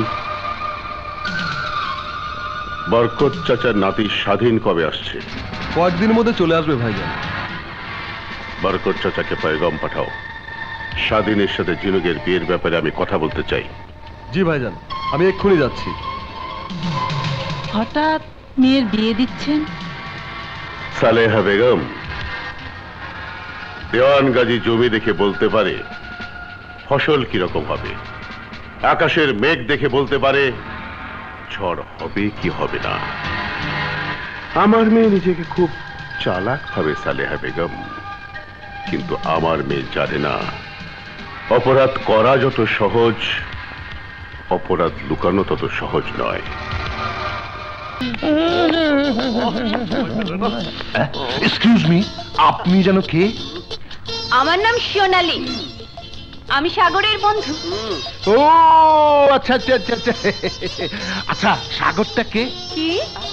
Barkat চাচার নাতি স্বাধীন কবে আসছে? কয়েকদিনের মধ্যে চলে আসবে ভাইজান। বরকত চাচাকে পয়গাম পাঠাও, স্বাধীনের সাথে জিনুগের বিয়ের ব্যাপারে আমি কথা বলতে চাই। জি ভাইজান, আমি এক্ষুনি যাচ্ছি। হঠাৎ মেয়ের বিয়ে দিচ্ছেন? সালেহা বেগম দেওয়ান গাজী জমি দেখে বলতে পারে ফসল কিরকম হবে, আকাশের মেঘ দেখে বলতে পারে ঝড় হবে কি হবে না। আমার মেয়ে নিজেকে খুব চালাক ভাবে সালেহা বেগম, কিন্তু আমার মেয়ে জানে না অপরাধ করা যত সহজ, অপরাধ লুকানো তত সহজ নয়। এক্সকিউজ মি, আপনি যেন কে? আমার নাম সোনালি, আমি সাগরের বন্ধু। ও আচ্ছা আচ্ছা আচ্ছা আচ্ছা আচ্ছা, সাগরটা কে? কি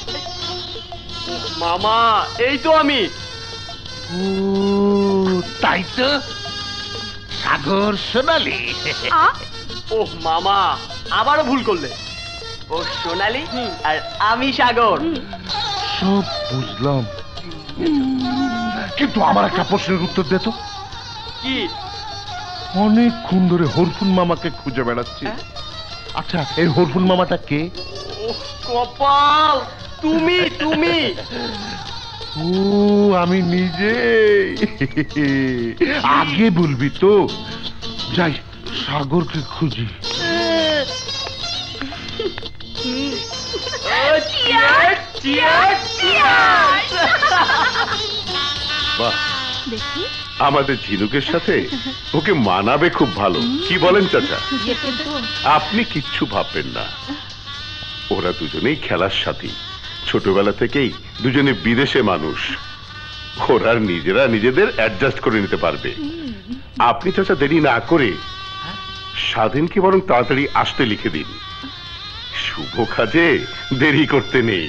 মামা, এই তো আমি। ও তাই তো, সাগর সোনালি। ওহ মামা, আবারও ভুল করলে। ও সোনালি আর আমি সাগর। সব বুঝলাম, কিন্তু আমার একটা প্রশ্নের উত্তর দে তো। কি? অনেকক্ষণ ধরে হরফুন মামাকে খুঁজে বেড়াচ্ছি। আচ্ছা, এই হরফুন মামাটা কে? কপাল, তুমি তুমি। ও আমি নিজে। আগে বলবি তো। যাই সাগরকে খুঁজি। বাহ, আমাদের ঝিনুকের সাথে ওকে মানাবে খুব ভালো। কি বলেন চাচা? আপনি কিচ্ছু ভাববেন না, ওরা দুজনেই খেলার সাথী। ছোটবেলা থেকেই দুজনে বিদেশে মানুষ, ওরা নিজেরা নিজেদের অ্যাডজাস্ট করে নিতে পারবে। আপনি চাচা দেরি না করে স্বাধীনকে বরং তাড়াতাড়ি আসতে লিখে দিন। শুভ কাজে দেরি করতে নেই।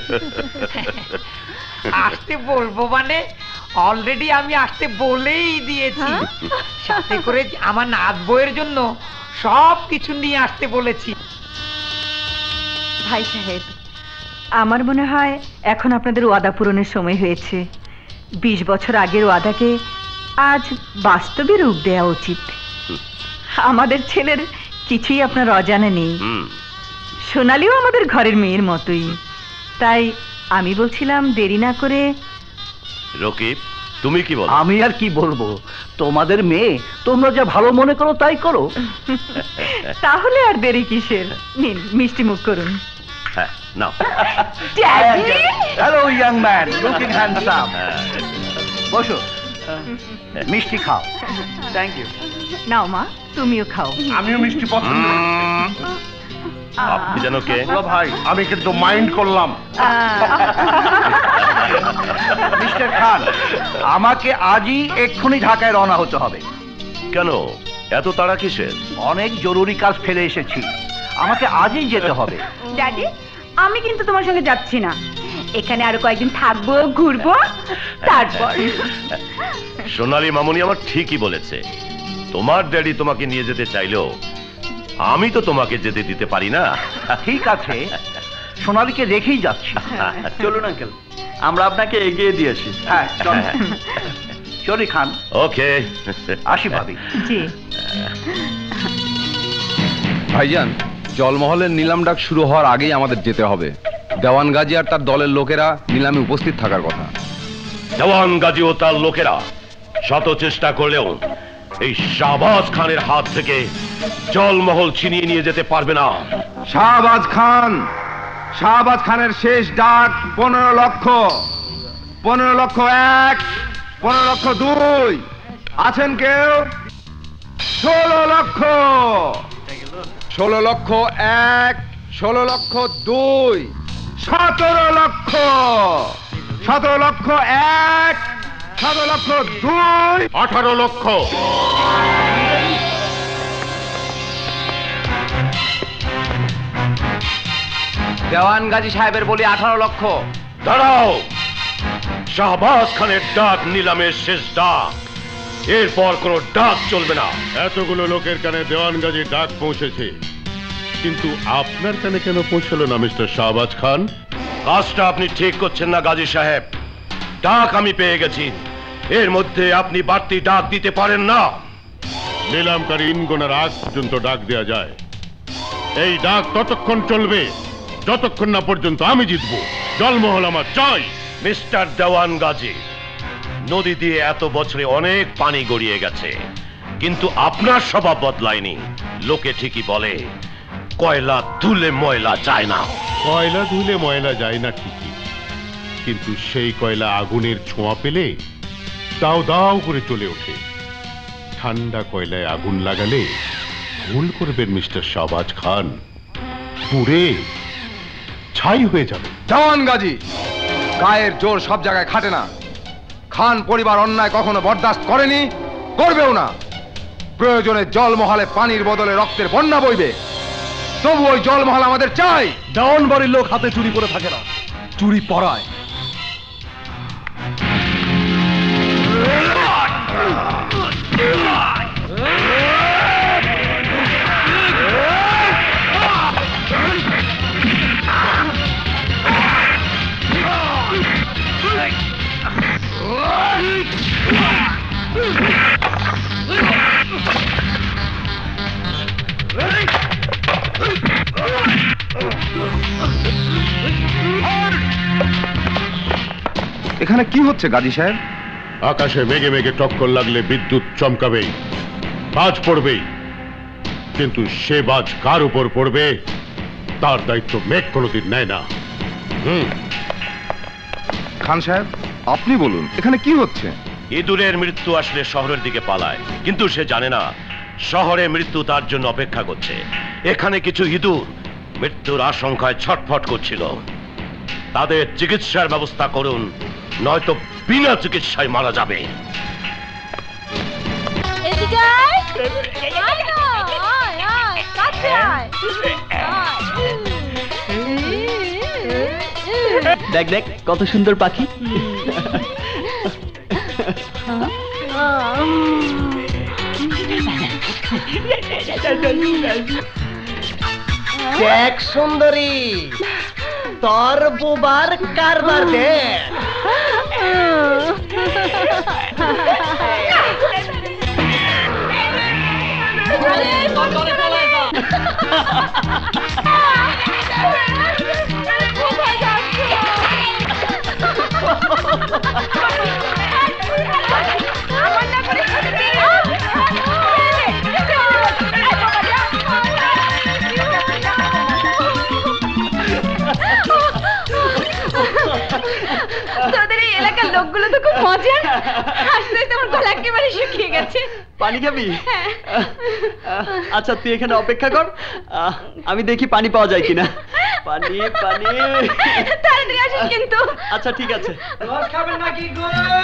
আসতে বলবো মানে অলরেডি আমি আসতে বলেই দিয়েছি। সাথে করে আমার নাত বইয়ের জন্য সব কিছু নিয়ে আসতে বলেছি। ভাই সাহেব, আমার মনে হয় এখন আপনাদের ওয়াদা পূরণের সময় হয়েছে। 20 বছর আগের ওয়াদাকে আজ বাস্তবে রূপ দেওয়া উচিত। আমাদের ছেলের কিছুই আপনার অজানা নেই। সোনালিও আমাদের ঘরের মেয়ের মতোই। তাই আমি বলছিলাম দেরি না করে। রকিব, তুমি কি বলো? আমি আর কি বলবো, তোমাদের মেয়ে, তোমরা যা ভালো মনে করো তাই করো। তাহলে আর দেরি কিসের? নিন, মিষ্টি মুখ করুন। হ্যাঁ, নাও। Hello young man, looking handsome. বসো, মিষ্টি খাও। Thank you. নাও মা, তুমিও খাও। আমিও মিষ্টি পছন্দ করি। আপনি যেন কে? ভাই, আমি কিন্তু মাইন্ড করলাম। মিস্টার খান, আমাকে আজই এক্ষুনি ঢাকায় রওনা হতে হবে। কেন এত তাড়া কিসের? অনেক জরুরি কাজ ফেলে এসেছি, আমাকে আজই যেতে হবে। ড্যাডি, আমি কিন্তু তোমার সঙ্গে যাচ্ছি না। এখানে আরো কয়েকদিন থাকবো, ঘুরবো, তারপর। সোনালী মামুনি আমার ঠিকই বলেছে। তোমার ড্যাডি তোমাকে নিয়ে যেতে চাইলেও আমি তো তোমাকে যেতে দিতে পারি না। ঠিক আছে, সোনালীকে রেখেই যাচ্ছি। চলুন আঙ্কেল, আমরা আপনাকে এগিয়ে দিয়েছি। হ্যাঁ চলি খান। ওকে, আসি ভাবি। জি ভাইজান, জলমহলের নিলাম ডাক শুরু হওয়ার আগেই আমাদের যেতে হবে। দেওয়ান গাজী আর তার দলের লোকেরা নিলামে উপস্থিত থাকার কথা। দেওয়ান গাজী ও তার লোকেরা শত চেষ্টা করলেও এই শাহবাজ খানের হাত থেকে জলমহল ছিনিয়ে নিয়ে যেতে পারবে না। শাহবাজ খানের শেষ ডাক 15 লক্ষ। 15 লক্ষ 1, 15 লক্ষ 2, আছেন কেউ? 16 লক্ষ। 16 লক্ষ 1, 16 লক্ষ 2, 17 লক্ষ। 17 লক্ষ 1, 17 লক্ষ 2, 18 লক্ষ। দেওয়ান গাজী সাহেবের বলি 18 লক্ষ। দাঁড়াও, শাহবাজ খানের ডাক নিলামের শেষ ডাক, এরপর কোনো ডাক চলবে না। এতগুলো লোকের কানে দেওয়ান গাজীর ডাক পৌঁছেছে, কিন্তু আপনার কানে কেন পৌঁছলো না মিস্টার শাহবাজ খান? কাজটা আপনি ঠিক করছেন না গাজী সাহেব। ডাক আমি পেয়ে গেছি, এর মধ্যে আপনি বাড়তি ডাক দিতে পারেন না। নিলামকারী ইনগোনার আগ পর্যন্ত ডাক দেয়া যায়। এই ডাক ততক্ষণ চলবে যতক্ষণ না পর্যন্ত আমি জিতবো। জলমহল আমার চাই। মিস্টার দেওয়ান গাজী, নদী দিয়ে এত বছরে অনেক পানি গড়িয়ে গেছে, কিন্তু আপনার স্বভাব বদলায়নি। লোকে ঠিকই বলে কয়লা ধুলে ময়লা যায় না। কয়লা ধুলে ময়লা যায় না ঠিকই, কিন্তু সেই কয়লা আগুনের ছোঁয়া পেলে দাও দাও করে চলে ওঠে। ঠান্ডা কয়লায় আগুন লাগালে ভুল করবেন মিস্টার শাহবাজ খান, পুড়ে ছাই হয়ে যাবে। দেওয়ান গাজী, গায়ের জোর সব জায়গায় খাটে না। খান পরিবার অন্যায় কখনো বরদাস্ত করেনি, করবেও না। প্রয়োজনে জলমহলে পানির বদলে রক্তের বন্যা বইবে, তবু ওই জলমহল আমাদের চাই। দেওয়ান বাড়ির লোক হাতে চুরি করে থাকে না, চুরি পড়ায়। এখানে কি হচ্ছে গাজী সাহেব? আকাশে মেঘে মেঘে টক্কর লাগলে বিদ্যুৎ চমকাবেই, বাজ পড়বেই, কিন্তু সে বাজ কার উপর পড়বে তার দায়িত্ব মেঘ কোনোদিন নেয় না। খান সাহেব, আপনি বলুন এখানে কি হচ্ছে? ইঁদুরের মৃত্যু আসলে শহরের দিকে পালায়, কিন্তু সে জানে না শহরে মৃত্যু তার জন্য অপেক্ষা করছে। এখানে কিছু ইঁদুর মৃত্যুর আশঙ্কায় ছটফট করছিল। তাদের চিকিৎসার ব্যবস্থা করুন, নয়তো বিনা চিকিৎসায় মারা যাবে। দেখ দেখ কত সুন্দর পাখি। দেখ সুন্দরী, তোর বুবার কারবার দেখ। তোদের এই এলাকার লোকগুলো তো খুব মজার। আসলে তোমার গলা একেবারে শুকিয়ে গেছে। পানি খাবি? আচ্ছা তুই এখানে অপেক্ষা কর, আমি দেখি পানি পাওয়া যায় কিনা। পানি পানি তাড়াতাড়ি আসিস কিন্তু। আচ্ছা ঠিক আছে। রস খাবেন নাকি গো?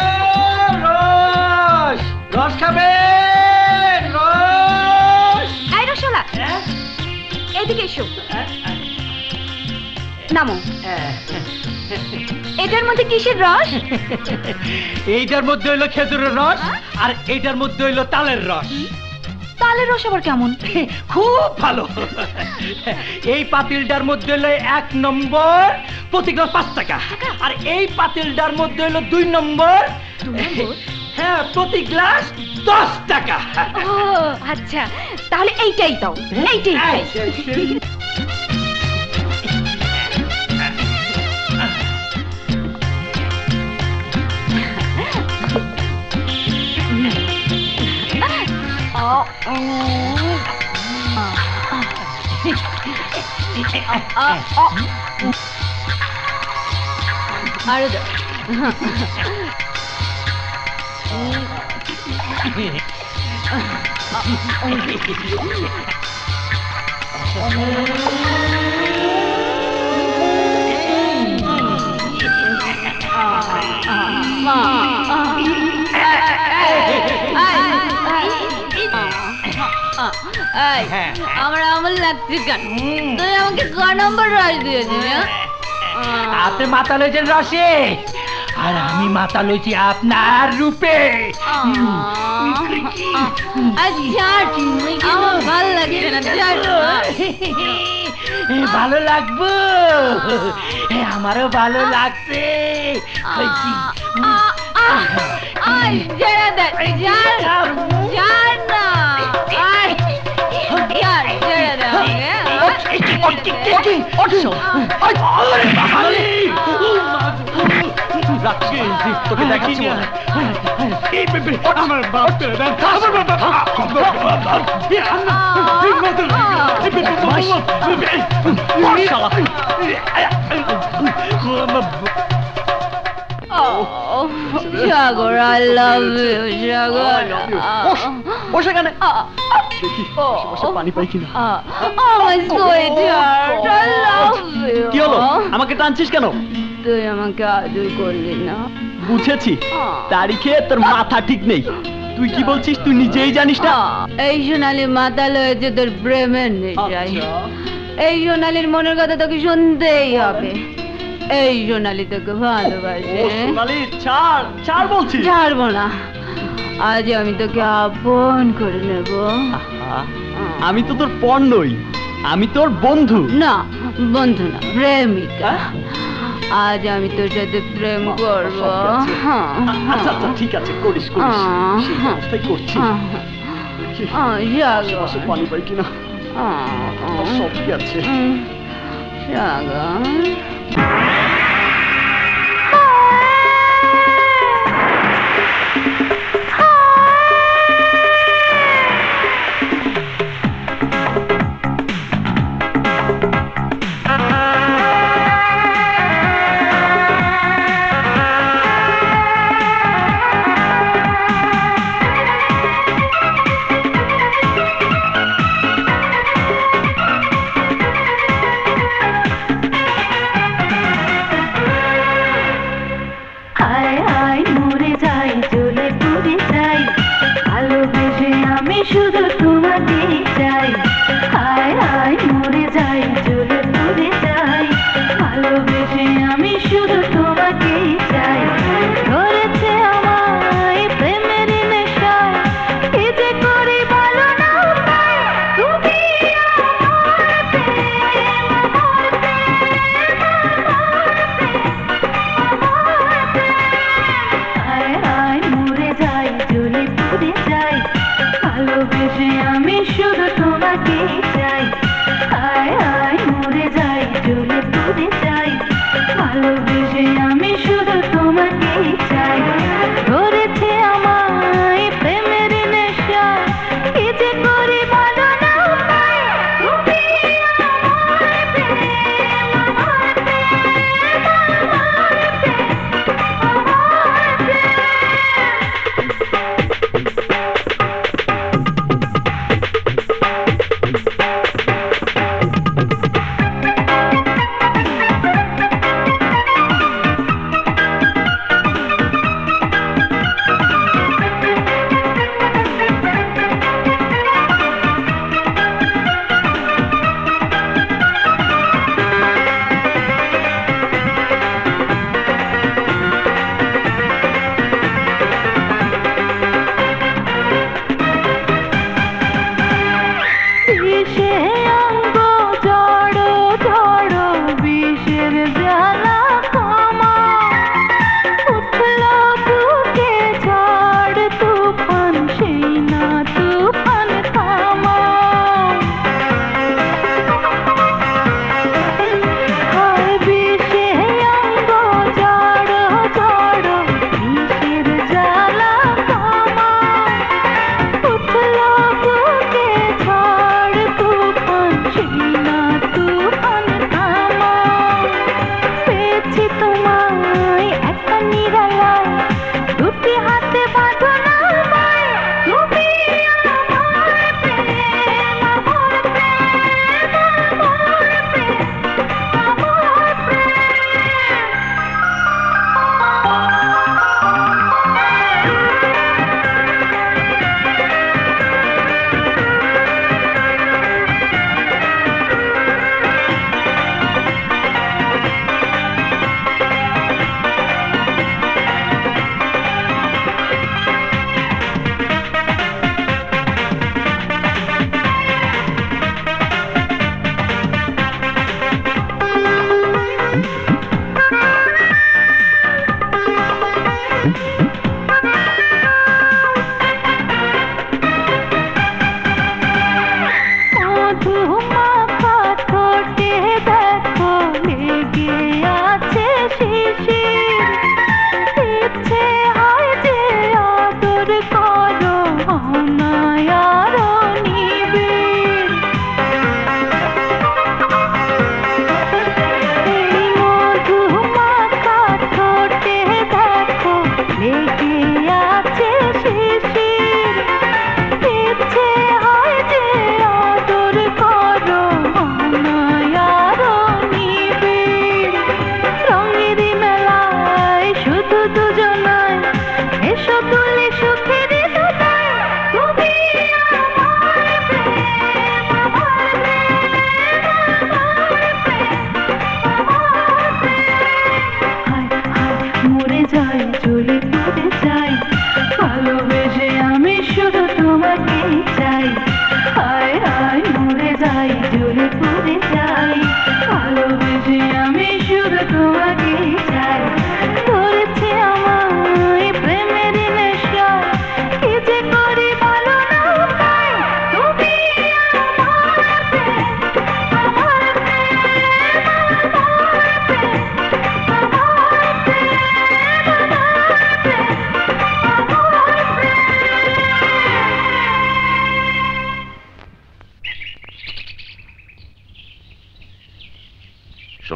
রস রস খাবেন? রস। এই রসলা, এদিকে এসো। নামো। এটার মধ্যে কিসের রস? এইটার মধ্যে হইলো খেজুরের রস, আর এইটার মধ্যে হইলো তালের রস। তালের রস আবার কেমন? খুব ভালো। এই পাতিলটার মধ্যে হইলো 1 নম্বর, প্রতি গ্লাস 5 টাকা। আর এই পাতিলটার মধ্যে হইলো 2 নম্বর, হ্যাঁ প্রতি গ্লাস 10 টাকা। ও আচ্ছা, তাহলে এইটাই দাও, এইটাই খাই। আরে আমার আমার লাগছে কেন? তুই আমাকে ক নম্বর রস দিয়েছিস? আপনি মাথা লইছেন রসে, আর আমি মাথা লইছি আপনার রূপে। আমার ভালো লাগছে না। ভালো লাগবো, আমারও ভালো লাগছে। তোকে দেখাচ্ছি আমার বাপ সাগর, I love you, সাগর। বসে কেন পানি পাই কিনা? আমার sweetheart, I love you। কি হলো, আমাকে টানছিস কেন? তুই আমাকে আদর করলি না। বুঝেছি, তারিখে তোর মাথা ঠিক নেই। তুই কি বলছিস, তুই নিজেই জানিস না? এই সোনালি মাতাল হয়েছে তোর প্রেমের নেশায়। এই সোনালির মনের কথা তোকে শুনতেই হবে। এই সোনালি তোকে ভালোবাসে। ছাড় বলছি। ছাড়বো না, আজ আমি তোকে আপন করে নেব। আমি তো তোর পর নই, আমি তোর বন্ধু। না, বন্ধু না, প্রেমিকা। আজ আমি তোর সাথে প্রেম করব। আচ্ছা আচ্ছা, ঠিক আছে, করিস করিস, সেই অবস্থায় করছি। পানি পাই কিনা? সব ঠিক আছে। সাগর, শুধু তোমাকে চাই। হায় হায় মরে যাই, জ্বলে পুড়ে যাই, ভালোবেসে আমি শুধু তোমাকে চাই। ধরেছে আমায় প্রেমের নেশায়, কি যে করি বলো না উপায়। তুমি আমার প্রেম, আমার প্রেম, আমার প্রেম। হায় হায় মরে যাই, জ্বলে পুড়ে যাই, ভালোবেসে আমি শুধু তোমাকে চাই। হায় হায় মরে যাই, জ্বলে পুড়ে যাই, ভালোবেসে আমি শুধু তোমাকে চাই। ধরেছে আমায় প্রেমের নেশা, কি যে করি বলো না উপায়। তুমি আমার প্রেম, আমার প্রেম, আমার প্রেম।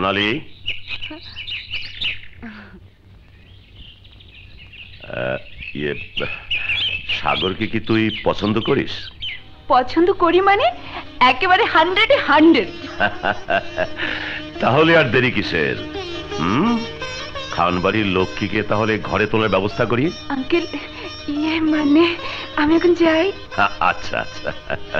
সোনালি, সাগরকে কি তুই পছন্দ করিস? পছন্দ করি মানে একেবারে 100-এ 100। তাহলে আর দেরি কিসের? খানবাড়ির লক্ষ্মীকে তাহলে ঘরে তোলার ব্যবস্থা করি। আঙ্কেল, ইয়ে মানে আমি এখন যাই। আচ্ছা আচ্ছা।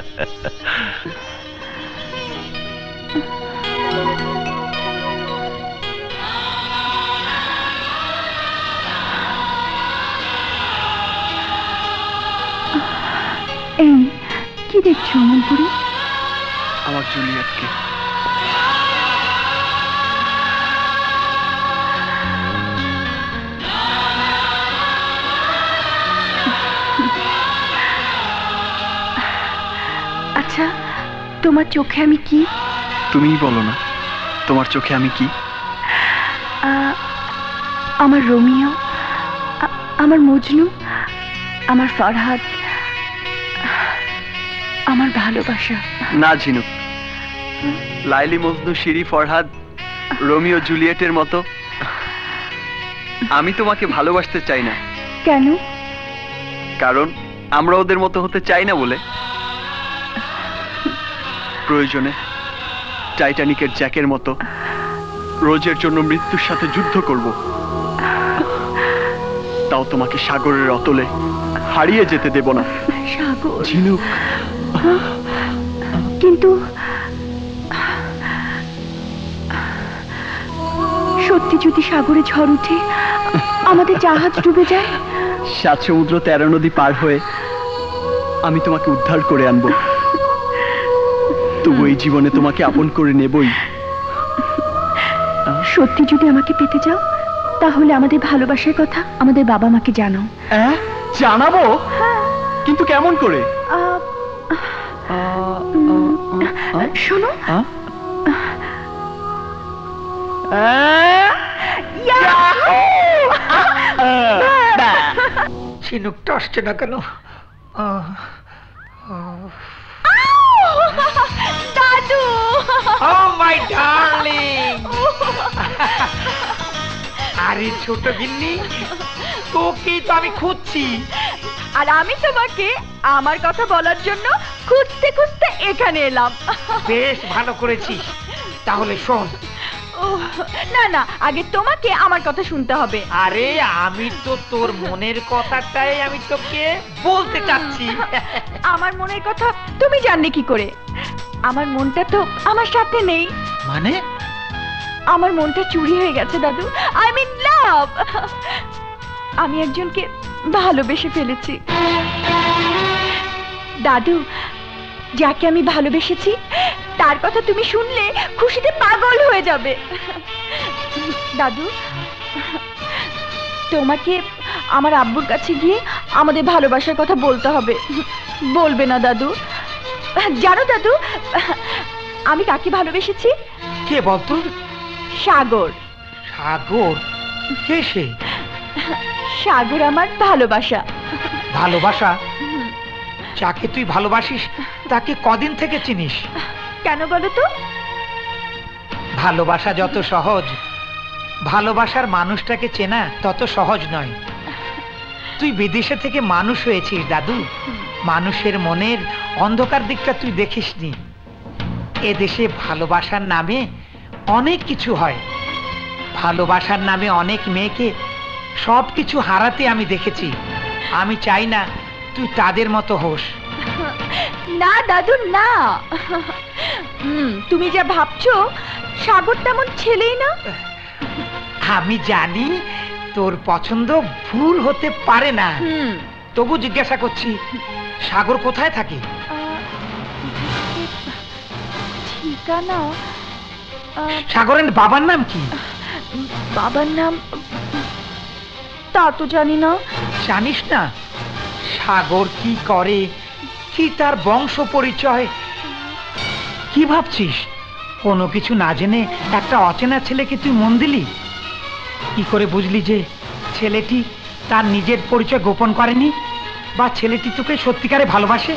এই কি দেখছো অমন করে? আমার জুলিয়েটকে। আচ্ছা, তোমার চোখে আমি কি? তুমিই বলো না, তোমার চোখে আমি কি? আমার রোমিও, আমার মজনু, আমার ফরহাদ, আমার ভালোবাসা। না ঝিনুক, লাইলি মজনু, শিরি ফরহাদ, রোমিও জুলিয়েটের মতো আমি তোমাকে ভালোবাসতে চাই না। কেন? কারণ আমরা ওদের মতো হতে চাই না বলে। প্রয়োজনে টাইটানিকের জ্যাকের মতো রোজের জন্য মৃত্যুর সাথে যুদ্ধ করব, তাও তোমাকে সাগরের অতলে হারিয়ে যেতে দেব না। সাগর, ঝিনুক। কিন্তু সত্যি যদি সাগরে ঝড় উঠে আমাদের জাহাজ ডুবে যায়? 7 সমুদ্র 13 নদী পার হয়ে আমি তোমাকে উদ্ধার করে আনবো। তবু এই জীবনে তোমাকে আপন করে নেবই। সত্যি যদি আমাকে পেতে যাও তাহলে আমাদের ভালোবাসার কথা আমাদের বাবা মাকে জানাও। জানাবো? কিন্তু কেমন করে? শোনো, ঝিনুকটা আসছে না কেন? দাদু, Oh my darling! আরে ছোট গিন্নি, তোকেই তো আমি খুঁজছি। আর আমি তোমাকে আমার কথা বলার জন্য খুঁজতে খুঁজতে এখানে এলাম। বেশ ভালো করেছিস। তাহলে শোন। না না, আগে তোমাকে আমার কথা শুনতে হবে। আরে আমি তো তোর মনের কথাটাই আমি তোকে বলতে চাচ্ছি। আমার মনের কথা তুমি জানলে কি করে? আমার মনটা তো আমার সাথে নেই। মানে? আমার মনটা চুরি হয়ে গেছে দাদু। I mean love. আমি একজনকে ভালোবেসে ফেলেছি দাদু। যাকে আমি ভালোবেসেছি তার কথা তুমি শুনলে খুশিতে পাগল হয়ে যাবে। দাদু, তোমাকে আমার আব্বুর কাছে গিয়ে আমাদের ভালোবাসার কথা বলতে হবে। বলবে না দাদু? জানো দাদু আমি কাকে ভালোবেসেছি? কে বলতো? সাগর। সাগর? কে সে? সাগর আমার ভালোবাসা। ভালোবাসা? যাকে তুই ভালোবাসিস তাকে কদিন থেকে চিনিস? কেন বলো তো? ভালোবাসা যত সহজ, ভালোবাসার মানুষটাকে চেনা তত সহজ নয়। তুই বিদেশে থেকে মানুষ হয়েছিস দাদু। মানুষের মনের অন্ধকার দিকটা তুই দেখিসনি। এদেশে ভালোবাসার নামে অনেক কিছু হয়। ভালোবাসার নামে অনেক মেয়েকে সব কিছু হারাতে আমি দেখেছি। আমি চাই না তুই তাদের মতো হোস। না দাদু না। তুমি যা ভাবছো সাগর তেমন ছেলেই না। আমি জানি তোর পছন্দ ভুল হতে পারে না, তবু জিজ্ঞাসা করছি সাগর কোথায় থাকে? ঠিকানা? সাগরের বাবার নাম কি? বাবার নাম তা তো জানি না। জানিস না? সাগর কি করে, কি তার বংশ পরিচয়? কি ভাবছিস? কোনো কিছু না জেনে একটা অচেনা ছেলেকে তুই মন দিলি? কি করে বুঝলি যে ছেলেটি তার নিজের পরিচয় গোপন করেনি, বা ছেলেটি তোকে সত্যিকারে ভালোবাসে?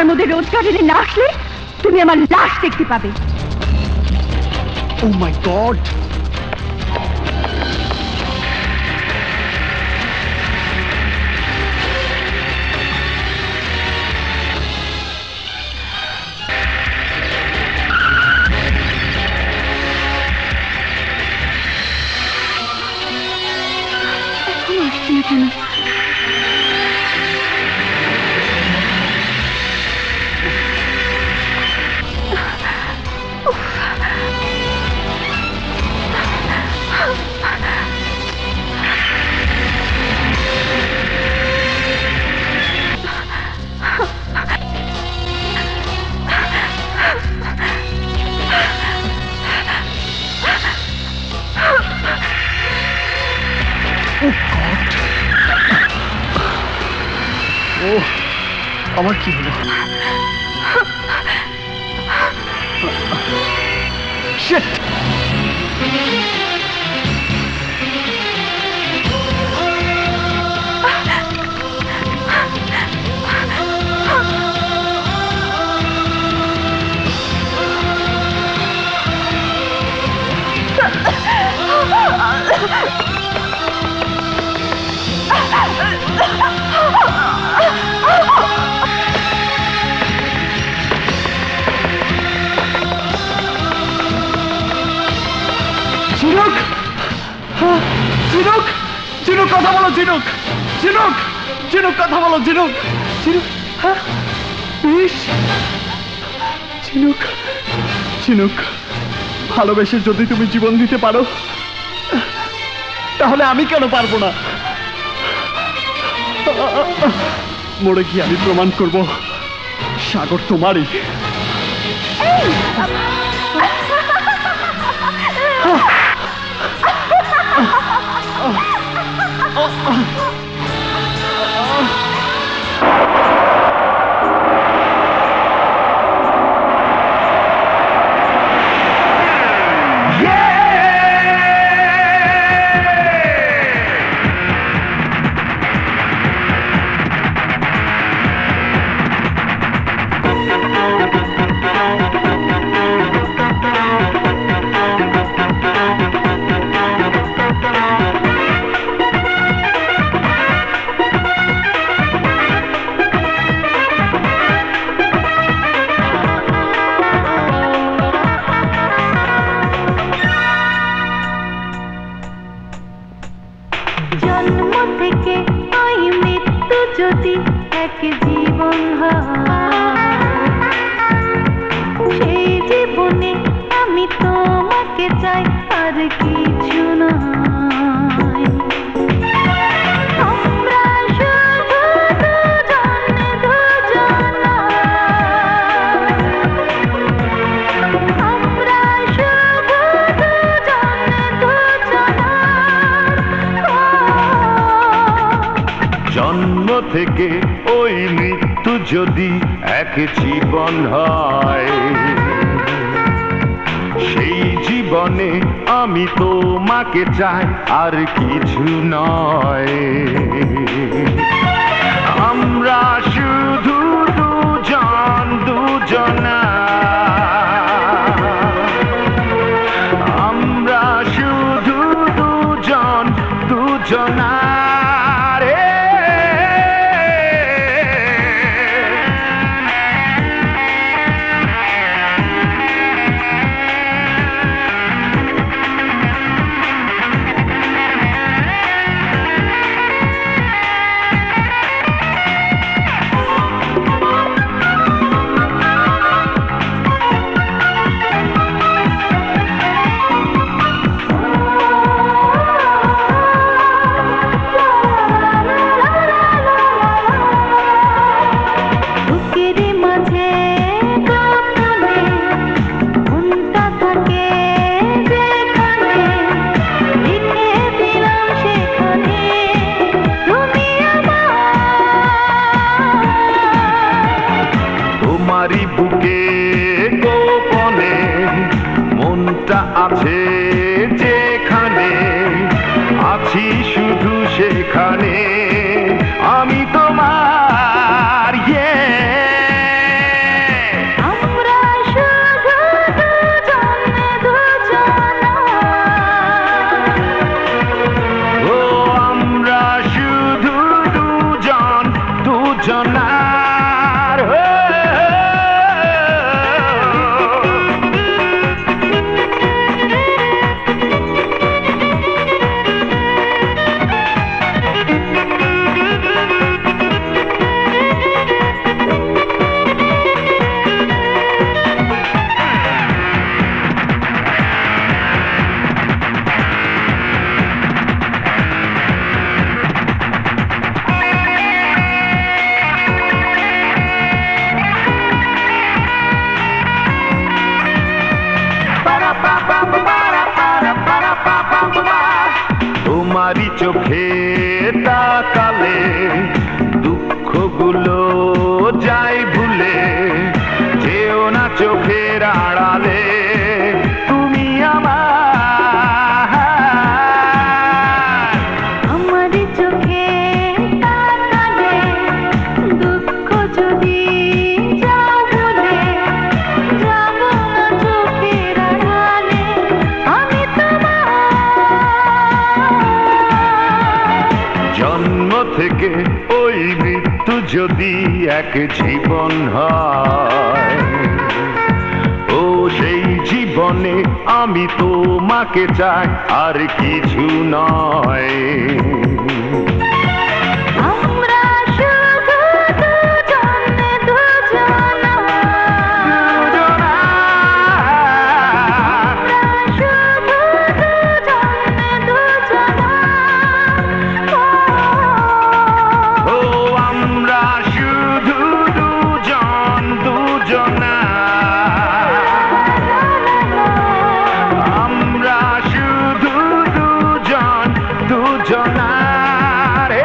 ঘন্টার মধ্যে রোজ গার্ডেনে না আসলে তুমি আমার লাশ দেখতে পাবে। ও মাই গড, আসছে না কেন? ও আমার কি হলো? Shit! ঝিনুক, ঝিনুক, ঝিনুক কথা বলো, ঝিনুক, ঝিনুক, ঝিনুক কথা বলো, ঝিনুক, ঝিনুক, ইস, ঝিনুক, ঝিনুক, ভালোবেসে যদি তুমি জীবন দিতে পারো তাহলে আমি কেন পারবো না? মরে গিয়ে আমি প্রমাণ করব সাগর তোমারই। থেকে ওই মৃত্যু যদি এক জীবন হয়, সেই জীবনে আমি তোমাকে চাই আর কিছু নয়। আমরা শুধু দুজন দুজনা, আমরা শুধু দুজন দুজনা। আছে যেখানে আছি শুধু সেখানে আমি তোমার। চোখে তাকালে দুঃখগুলো যাই ভুলে, যেও না চোখের আড়ালে তুমি আমার চোখে তাকালে দুঃখ যদি যাও ভুলে, যাব না চোখের আড়ালে আমি তোমার। জন্ম থেকে ওই মৃত্যু যদি এক জীবন হয়, ও সেই জীবনে আমি তোমাকে চাই আর কিছু নয়। আমরা শুধু দুজনে দুজনা, আমরা শুধু দুজনে দুজনা, ও আমরা শুধু দুজন দুজনা, আমরা শুধু দুজন দুজনা রে।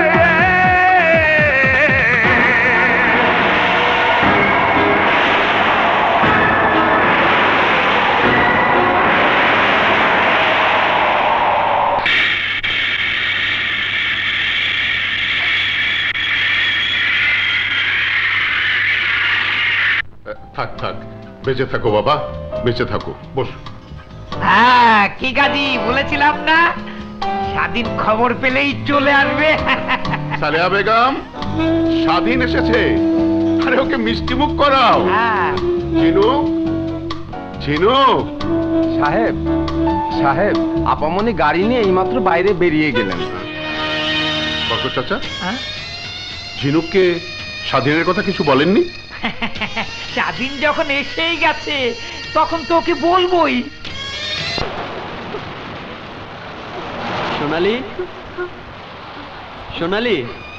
থাক থাক, বেঁচে থাকো বাবা, বেঁচে থাকো, বস। হ্যাঁ, কি কাজী বলেছিলাম না, স্বাধীন খবর পেলেই চলে আসবে। সালেহা বেগম, স্বাধীন এসেছে। আরে ওকে মিষ্টি মুখ করাও। ঝিনুক, ঝিনুক। সাহেব, সাহেব, আপামনি গাড়ি নিয়ে এইমাত্র বাইরে বেরিয়ে গেলেন। বরকত চাচা, ঝিনুককে স্বাধীনের কথা কিছু বলেননি? স্বাধীন যখন এসেই গেছে তখন তো ওকে বলবোই। সোনালি, সোনালি,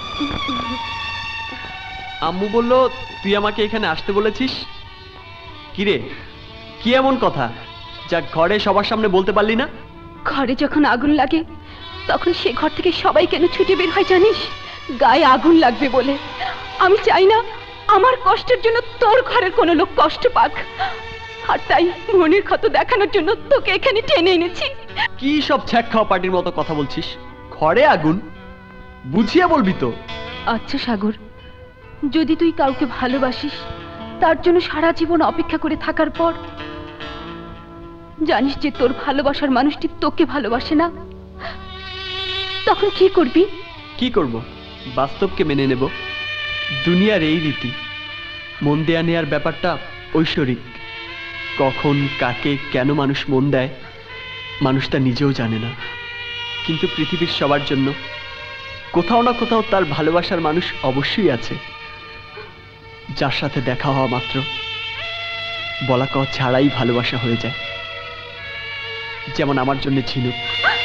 আম্মু বলল তুই আমাকে এখানে আসতে বলেছিস। কিরে, কি এমন কথা যা ঘরে সবার সামনে বলতে পারলি না? ঘরে যখন আগুন লাগে তখন সে ঘর থেকে সবাই কেন ছুটে বের হয় জানিস? গায়ে আগুন লাগবে বলে। আমি চাই না আমার কষ্টের জন্য তোর ঘরের কোনো লোক কষ্ট পাক, আর তাই মনের ক্ষত দেখানোর জন্য তোকে এখানে টেনে এনেছি। কি সব ছ্যাক খাওয়া পার্টির মতো কথা বলছিস? ঘরে আগুন, বুঝিয়ে বলবি তো। আচ্ছা সাগর, যদি তুই কাউকে ভালোবাসিস, তার জন্য সারা জীবন অপেক্ষা করে থাকার পর জানিস যে তোর ভালোবাসার মানুষটি তোকে ভালোবাসে না, তখন কি করবি? কি করব? বাস্তবকে মেনে নেব। দুনিয়ার এই রীতি, মন দেয়া নেয়ার ব্যাপারটা ঐশ্বরিক। কখন কাকে কেন মানুষ মন দেয় মানুষ তা নিজেও জানে না, কিন্তু পৃথিবীর সবার জন্য কোথাও না কোথাও তার ভালোবাসার মানুষ অবশ্যই আছে, যার সাথে দেখা হওয়া মাত্র বলা কওয়া ছাড়াই ভালোবাসা হয়ে যায়। যেমন আমার জন্য ঝিনুক।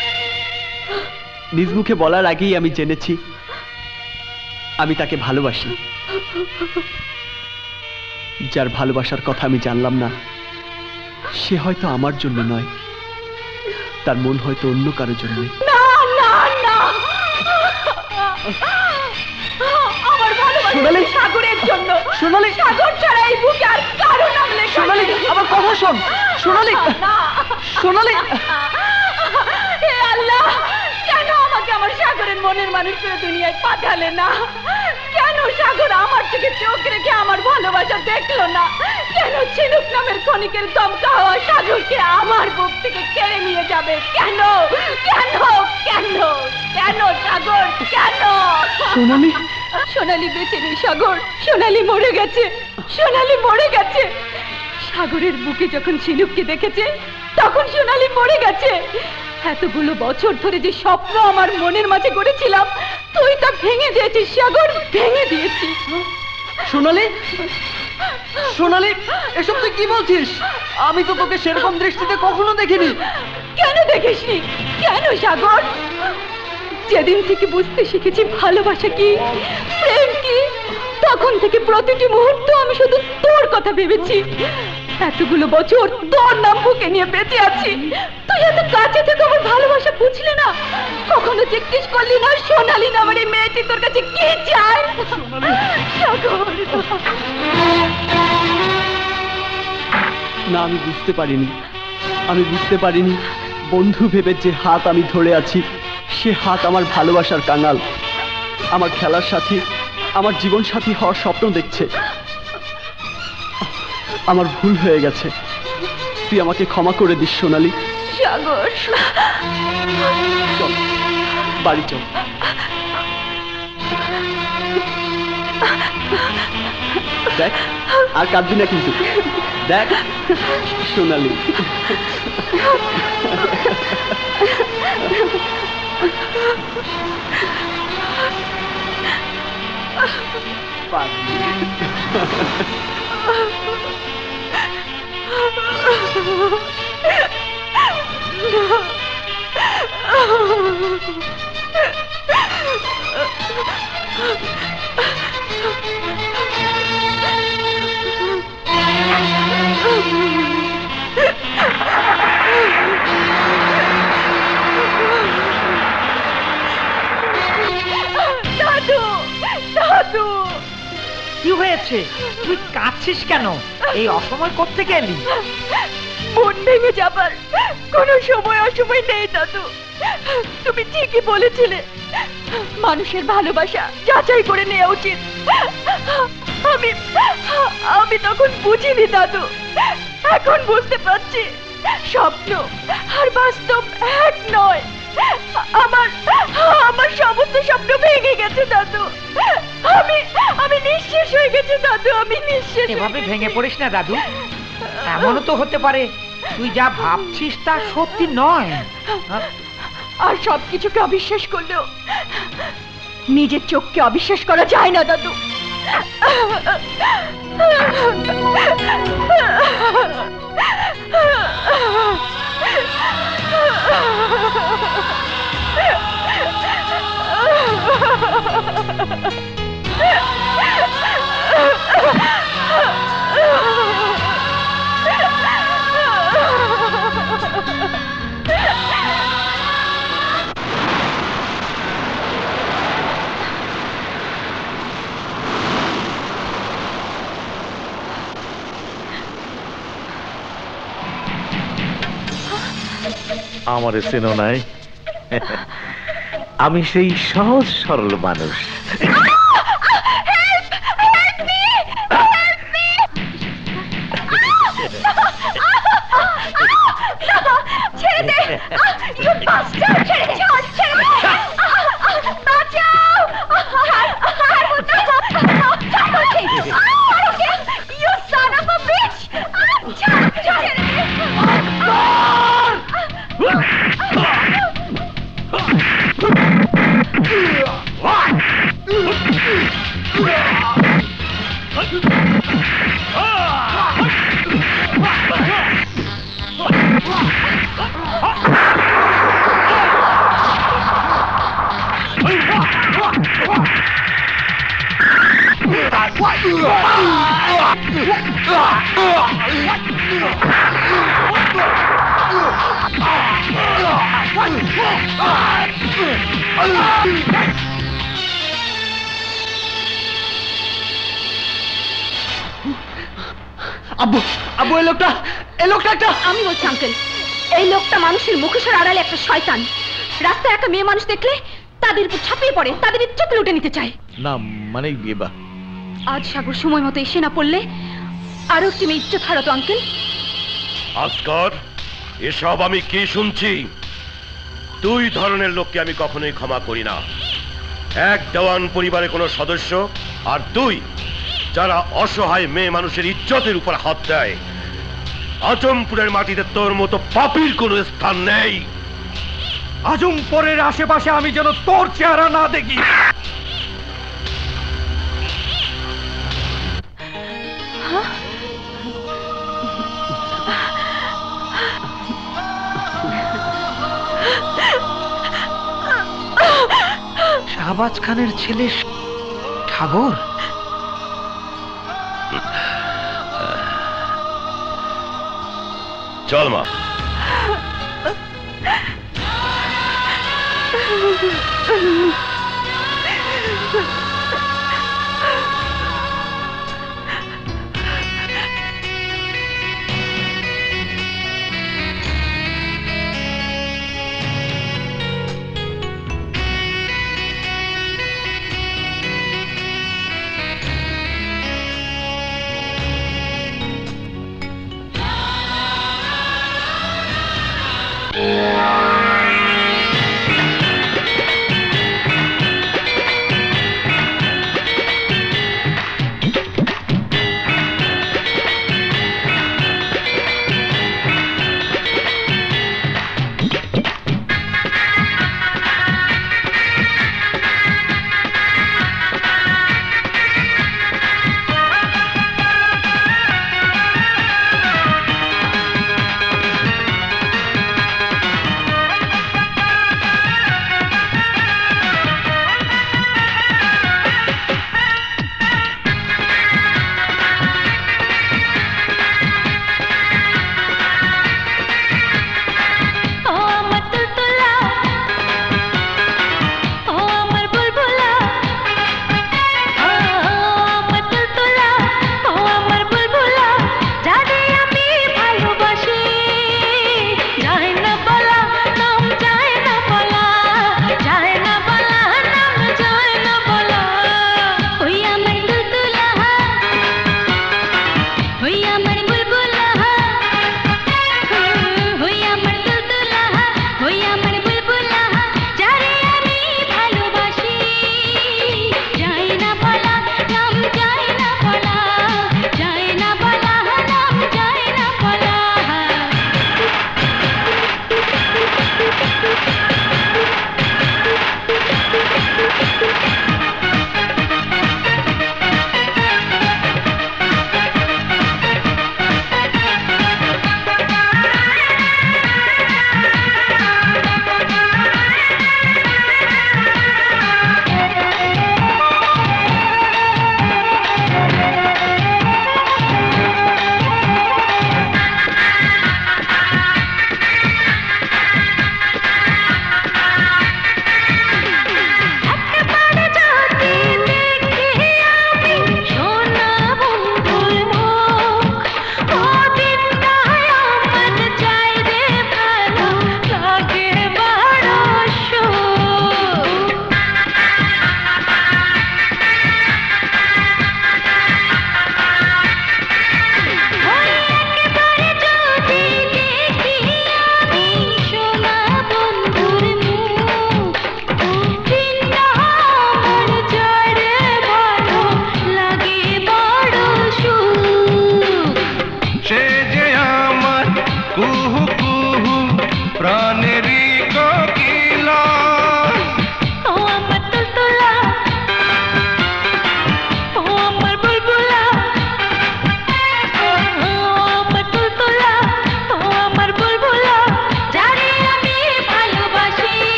নিজ মুখে বলার আগেই আমি জেনেছি আমি তাকে ভালোবাসি। যার ভালোবাসার কথা আমি জানলাম না, সে হয়তো আমার জন্য নয়, তার মন হয়তো অন্য কারো জন্য। না না না, আমার ভালোবাসা সাগরের জন্য। সোনালি, সাগর ছাড়া এই বুকে আর কারো নাম লেখা সোনালি, আমার কথা শোন। সোনালি, সোনালি, হে আল্লাহ, কেন আমাকে আমার সাগরের মনের মানুষের দুনিয়ায় পাঠালে না? কেন সাগর আমার থেকে চোখ রেখে আমার ভালোবাসা দেখলো না? কেন ঝিনুক নামের ক্ষণিকের দমকা হওয়া সাগরকে আমার বুক থেকে কেড়ে নিয়ে যাবে? কেন কেন কেন কেন সাগর, কেন? সোনালি, সোনালি বেঁচে নেই সাগর, সোনালি মরে গেছে, সোনালি মরে গেছে। সাগরের বুকে যখন ঝিনুককে দেখেছে তখন সোনালি মরে গেছে। এতগুলো বছর ধরে যে স্বপ্ন আমার মনের মাঝে গড়েছিলাম, তুই তা ভেঙে দিয়েছিস সাগর, ভেঙে দিয়েছিস। সোনালি, সোনালি, এসব তুই কি বলছিস? আমি তো তোকে সেরকম দৃষ্টিতে কখনো দেখিনি। কেন দেখিসনি? কেন সাগর? যেদিন থেকে বুঝতে শিখেছি ভালোবাসা কি, প্রেম কি, তখন থেকে প্রতিটি মুহূর্ত আমি শুধু তোর কথা ভেবেছি। এতগুলো বছর তোর নাম বুকে নিয়ে বেঁচে আছি, তুই তুই এত কাছে থেকে আমার ভালোবাসা বুঝলি না, কখনো জিজ্ঞেস করলি না শোনালি না আমার এই মেয়েটি তোর কাছে কি চায়? সাগর, না, আমি বুঝতে পারিনি বন্ধু ভেবে যে হাত আমি ধরে আছি সে হাত আমার ভালোবাসার কাঙাল, আমার খেলার সাথী, আমার জীবন সাথী হওয়ার স্বপ্ন দেখছে। আমার ভুল হয়ে গেছে, তুই আমাকে ক্ষমা করে দিস সোনালি। সাগর, চল বাড়ি চল। দেখ আর কাঁদবি না কিন্তু, দেখ সোনালি। দাদু, দাদু, কি হয়েছে? তুই কাঁদছিস কেন? এই অসময় কোত্থেকে এলি? মন ভেঙে যাবার কোনো সময় অসময় নেই দাদু। তুমি ঠিকই বলেছিলে, মানুষের ভালোবাসা যাচাই করে নেওয়া উচিত। আমি তখন বুঝিনি দাদু, এখন বুঝতে পারছি স্বপ্ন আর বাস্তব এক নয়। আমার সমস্ত স্বপ্ন ভেঙে গেছে দাদু। আমি নিঃশেষ হয়ে গেছি দাদু, আমি নিঃশেষ। এভাবে ভেঙে পড়িস না দাদু, এমনও তো হতে পারে তুই যা ভাবছিস তা সত্যি নয়। আর সবকিছুকে অবিশ্বাস করলেও নিজের চোখকে অবিশ্বাস করা যায় না দাদু। আমারে চেনো নাই? আমি সেই সহজ সরল মানুষ। ছেড়ে দে, you bastard! ছেড়ে দে, ছেড়ে দে, বাঁচাও! You son of a bitch! ছেড়ে দে! আব্বু, আব্বু, এই লোকটা একটা। আমি বলছি আঙ্কেল, এই লোকটা মানুষের মুখোশের আড়ালে একটা শয়তান। রাস্তায় একটা মেয়ে মানুষ দেখলে তাদের উপর ছাপিয়ে পড়ে, তাদের ইজ্জত লুটে নিতে চায়। না মানে আজ সাগর সময় মতো এসে না পড়লে আরো একটি মেয়ে ইজ্জত হারাতো আঙ্কেল। আজকার এসব আমি কি শুনছি? দুই ধরনের লোককে আমি কখনোই ক্ষমা করি না। এক, দেওয়ান পরিবারের কোনো সদস্য, আর দুই, যারা অসহায় মেয়ে মানুষের ইজ্জতের উপর হাত দেয়। আজমপুরের মাটিতে তোর মতো পাপীর কোনো স্থান নেই। আজমপুরের আশেপাশে আমি যেন তোর চেহারা না দেখি। শাহবাজ খানের ছেলে সাগর? চল মা।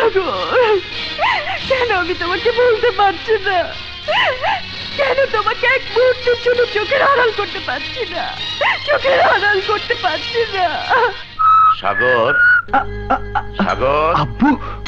কেন আমি তোমাকে বলতে পারছি না? কেন তোমাকে এক মুহূর্তের জন্য চোখের আড়াল করতে পারছি না? চোখের আড়াল করতে পারছি না। সাগর, সাগর, আব্বু,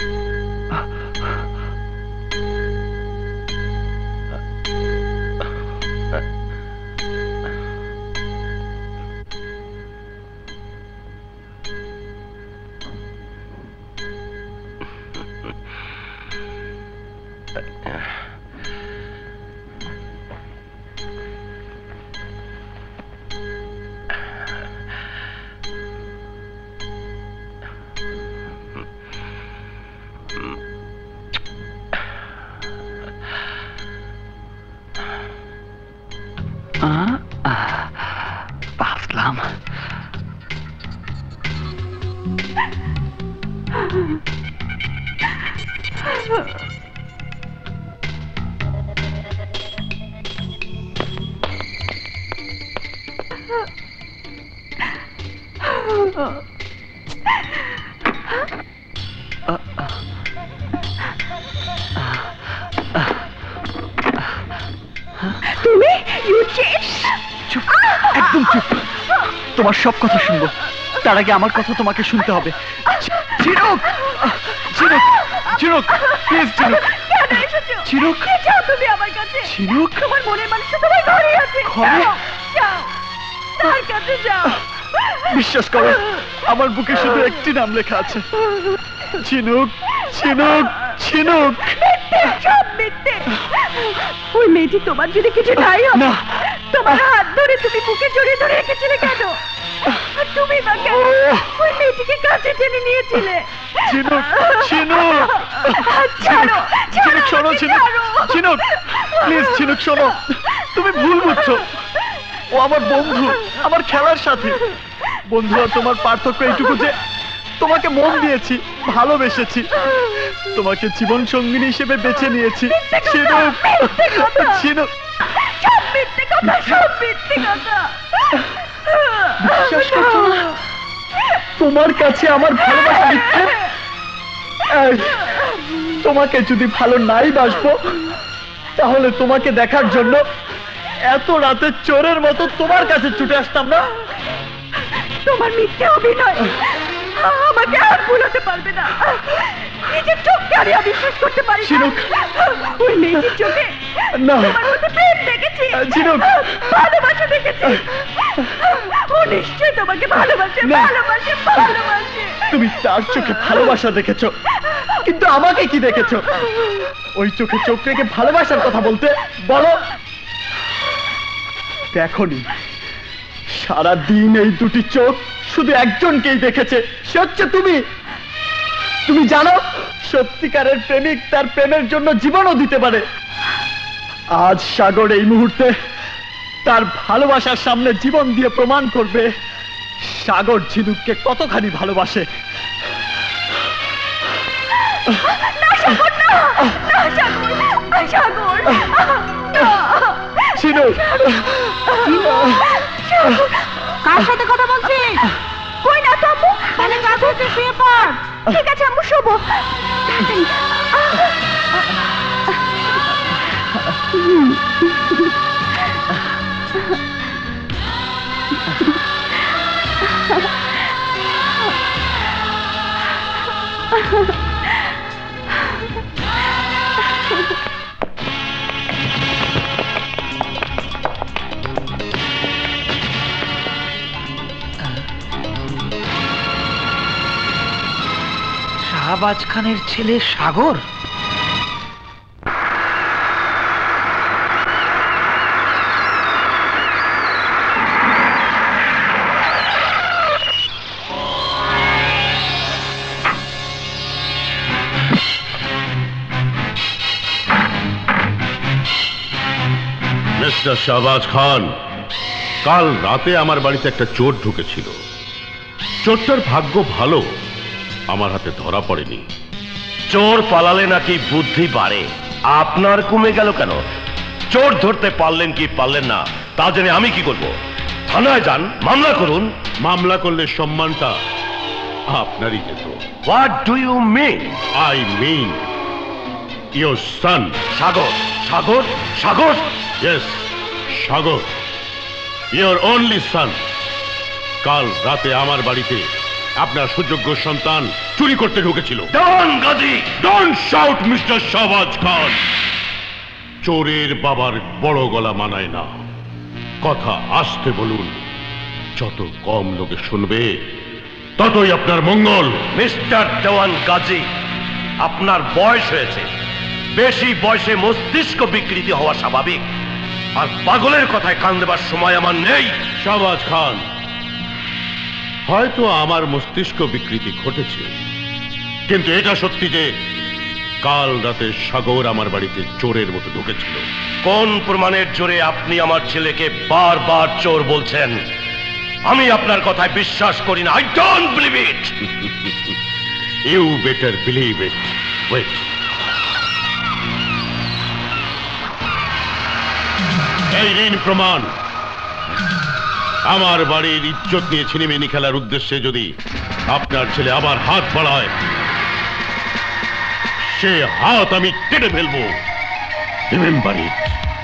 বাঁচলাম। তুমি চুপ, একদম চুপ। তোমার সব কথা শুনবো, তার আগে আমার কথা তোমাকে শুনতে হবে। ঝিনুক, ঝিনুক, ঝিনুক, প্লিজ ঝিনুক। কেন এসেছো? ঝিনুক, কি চাও তুমি আমার কাছে? ঝিনুক, তোমার মনের মানুষটা তোমার ঘরে আছে। ঘরে? যাও, তার কাছে যাও। বিশ্বাস করো, আমার বুকে শুধু একটি নাম লেখা আছে, ঝিনুক, ঝিনুক, ঝিনুক। মিথ্যে, সব মিথ্যে। ওই মেয়েটি তোমার যদি কিছু নাই না, তোমার হাত ধরে তুমি বুকে জড়িয়ে ধরে রেখেছিলে কেন? আর তুমি বা কেন ওই মেয়েটিকে কাছে টেনে নিয়েছিলে? ঝিনুক, ঝিনুক, ছাড়ো, ঝিনুক, শোনো ঝিনুক, ঝিনুক, প্লিজ ঝিনুক শোনো, তুমি ভুল বুঝছো। ও আমার বন্ধু, আমার খেলার সাথী। বন্ধু আর তোমার পার্থক্য এইটুকু যে তোমাকে মন দিয়েছি, ভালোবেসেছি, তোমাকে জীবন সঙ্গিনী হিসেবে বেছে নিয়েছি। ঝিনুক, ঝিনুক, সব মিথ্যে কথা, সব মিথ্যে কথা। বিশ্বাস করছো না? তোমার কাছে আমার ভালোবাসা মিথ্যে? এই, তোমাকে যদি ভালো নাই বাসবো, তাহলে তোমাকে দেখার জন্য এত রাতে চোরের মতো তোমার কাছে ছুটে আসতাম না? তোমার মিথ্যে অভিনয় আমাকে আর ভুলাতে পারবে না। নিজের চোখকে আমি বিশ্বাস করতে পারি না। ওই মেয়েটির চোখে না, তোমার মধ্যে প্রেম দেখেছি, ভালোবাসা দেখেছি। ও নিশ্চয়ই তোমাকে ভালোবাসে, ভালোবাসে, ভালোবাসে। তুমি তার চোখে ভালোবাসা দেখেছো, কিন্তু আমাকে কি দেখেছো? ওই চোখে চোখ রেখে ভালোবাসার কথা বলতে বলো। দেখোনি, সারাদিন এই দুটি চোখ শুধু একজনকেই দেখেছে, সে হচ্ছে তুমি। তুমি জানো, সত্যিকারের প্রেমিক তার প্রেমের জন্য জীবনও দিতে পারে। আজ সাগর এই মুহূর্তে তার ভালোবাসার সামনে জীবন দিয়ে প্রমাণ করবে সাগর ঝিনুককে কতখানি ভালোবাসে। ঝিনুক, কার সাথে কথা বলছিস? কই না তো আম্মু, তাহলে গা ধুতে শুয়ে পড়। ঠিক আছে আম্মু, শোবো। শাহবাজ খানের ছেলে সাগর? মিস্টার শাহবাজ খান, কাল রাতে আমার বাড়িতে একটা চোর ঢুকেছিল। চোরটার ভাগ্য ভালো, আমার হাতে ধরা পড়েনি। চোর পালালে নাকি বুদ্ধি বাড়ে, আপনার কমে গেল কেন? চোর ধরতে পারলেন কি পারলেন না তা জেনে আমি কি করব? থানায় যান, মামলা করুন। মামলা করলে সম্মানটা আপনারই যেত। What do you mean? I mean your son. Sagar, Sagar, Sagar? Yes, Sagar, your only son. কাল রাতে আমার বাড়িতে আপনার সুযোগ্য সন্তান চুরি করতে ঢুকেছিল। Dewan Gazi! Don't shout mister Shahbaz Khan. চোরের বাবার বড় গলা মানায় না, কথা আস্তে বলুন। যত কম লোকে শুনবে ততই আপনার মঙ্গল। মিস্টার দেওয়ান গাজী, আপনার বয়স হয়েছে, বেশি বয়সে মস্তিষ্ক বিকৃতি হওয়া স্বাভাবিক, আর পাগলের কথায় কান দেবার সময় আমার নেই। শাহবাজ খান, হয়তো আমার মস্তিষ্ক বিকৃতি ঘটেছে, কিন্তু এটা সত্যি যে কাল রাতে সাগর আমার বাড়িতে চোরের মতো ঢুকেছিল। কোন প্রমাণের জোরে আপনি আমার ছেলেকে বারবার চোর বলছেন? আমি আপনার কথায় বিশ্বাস করি না। I don't believe it. You better believe it. Wait, এই ঋণ প্রমাণ। আমার বাড়ির ইজ্জত নিয়ে ছিনিমিনি খেলার উদ্দেশ্যে যদি আপনার ছেলে আবার হাত বাড়ায়, সে হাত আমি কেটে ফেলবো। Remember it.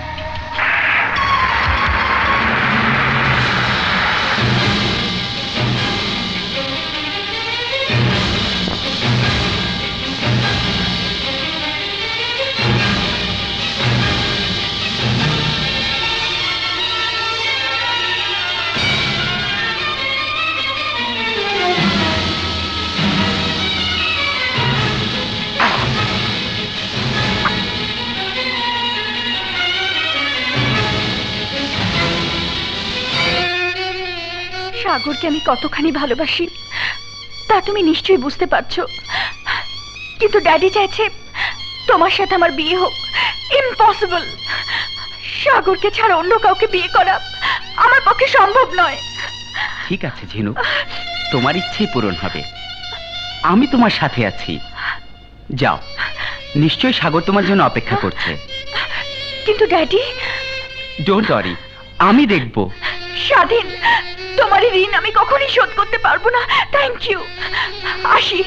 সাগরকে আমি কতখানি ভালোবাসি তা তুমি নিশ্চয়ই বুঝতে পারছো, কিন্তু ড্যাডি চাইছে তোমার সাথে আমার বিয়ে হোক। ইম্পসিবল। সাগরকে ছাড়া অন্য কাউকে বিয়ে করা আমার পক্ষে সম্ভব নয়। ঠিক আছে ঝিনুক, তোমার ইচ্ছেই পূরণ হবে। আমি তোমার সাথে আছি। যাও, নিশ্চয়ই সাগর তোমার জন্য অপেক্ষা করছে। কিন্তু ড্যাডি। ডোন্ট ওয়ারি, আমি দেখব। স্বাধীন, তোমার এই ঋণ আমি কখনোই শোধ করতে পারবো না। Thank you. আসি।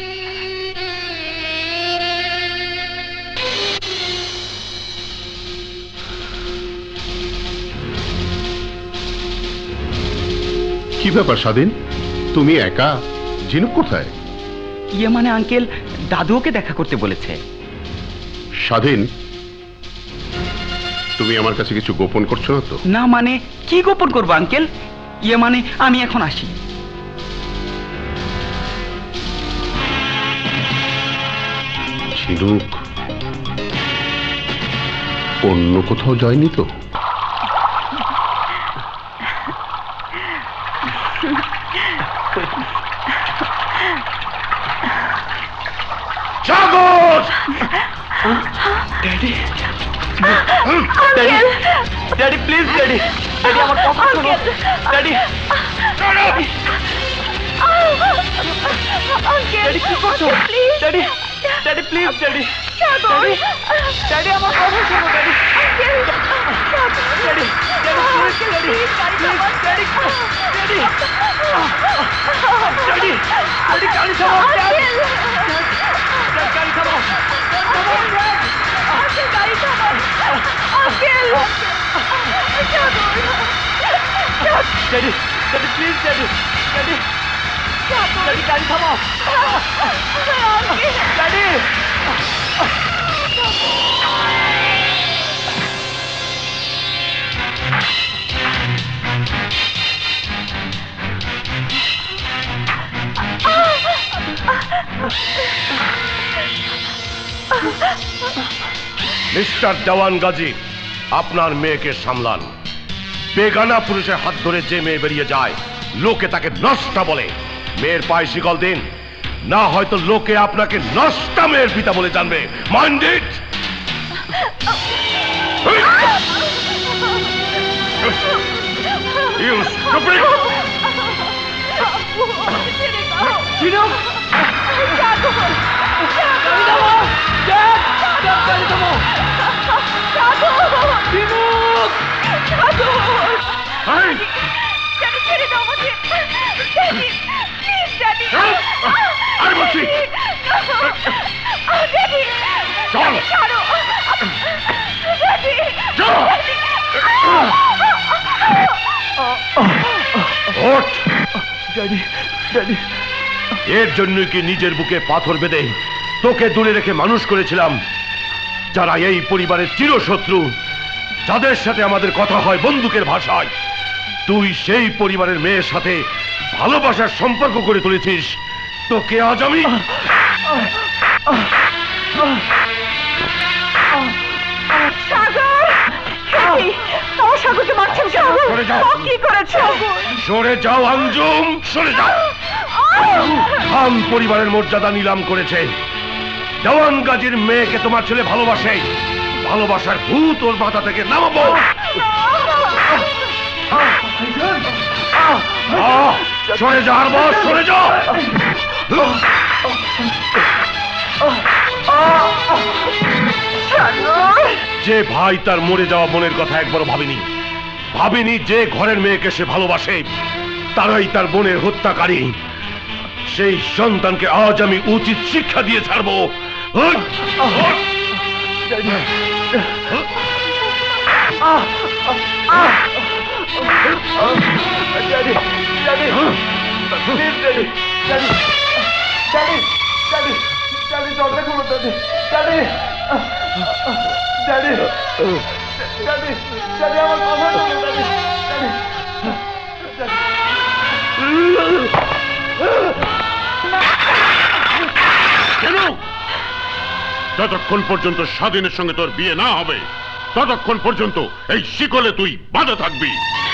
কি ব্যাপার স্বাধীন, তুমি একা? ঝিনুক কোথায়? ইয়ে মানে আঙ্কেল, দাদু ওকে দেখা করতে বলেছে। স্বাধীন, তুমি আমার কাছে কিছু গোপন করছো না তো? না মানে কি গোপন করবো আঙ্কেল? ইয়ে মানে আমি এখন আসি। ঝিনুক অন্য কোথাও যায়নি তো? Sagar! Daddy, daddy, daddy please, daddy, daddy আমার কথা শোনো। ড্যাডি, ড্যাডি কি করছো? Daddy, daddy please, daddy, daddy, daddy আমার কথা শোনো। Daddy, daddy, daddy please, daddy, please, daddy, daddy, daddy, daddy গাড়ি থামাও, ড্যাডি, গাড়ি থামাও, গাড়ি থামাও, uncle. Daddy, daddy please, daddy, daddy, daddy গাড়ি থামাও, ড্যাডি। মিস্টার দেওয়ান গাজী, আপনার মেয়েকে সামলান। বেগানা পুরুষের হাত ধরে যে মেয়ে বেরিয়ে যায়, লোকে তাকে নষ্টা বলে। মেয়ের পায়ে শিকল দিন, না হয়তো লোকে আপনাকে নষ্টা মেয়ের পিতা বলে জানবে। Mind it. You stupid! Daddy, ছেড়ে দাও আমাকে। Daddy, please, Daddy. এর জন্য কি নিজের বুকে পাথর বেঁধে তোকে দূরে রেখে মানুষ করেছিলাম? যারা এই পরিবারের চিরশত্রু, যাদের সাথে আমাদের কথা হয় বন্দুকের ভাষায়, তুই সেই পরিবারের মেয়ের সাথে ভালোবাসার সম্পর্ক করে তুলেছিস। তোকে আজ আমি সরে যাও আঞ্জুম, সরে যাও। খান পরিবারের মর্যাদা নিলাম করেছে। দেওয়ান গাজীর মেয়েকে তোমার ছেলে ভালোবাসে। ভালোবাসার ভূত ওর মাথা থেকে নামাবো। সরে যা আর বস, সরে যাও। যে ভাই তার মরে যাওয়া বোনের কথা একবারও ভাবেনি যে ঘরের মেয়েকে সে ভালোবাসে তারাই তার বোনের হত্যাকারী। সেই সন্তানকে আজ আমি উচিত শিক্ষা দিয়ে ছাড়বো। যতক্ষণ পর্যন্ত স্বাধীনের সঙ্গে তোর বিয়ে না হবে ততক্ষণ পর্যন্ত এই শিকলে তুই বাঁধা থাকবি।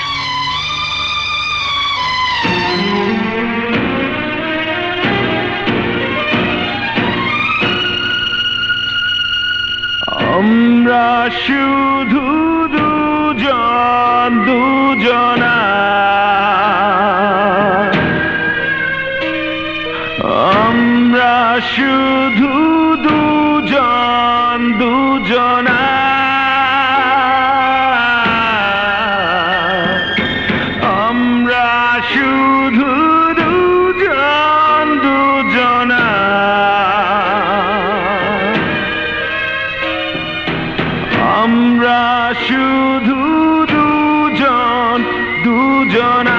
আমরা শুধু দুজনা, আমরা শুধু দুজনা, আমরা শুধু দুজনা, আমরা শুধু দুজনা।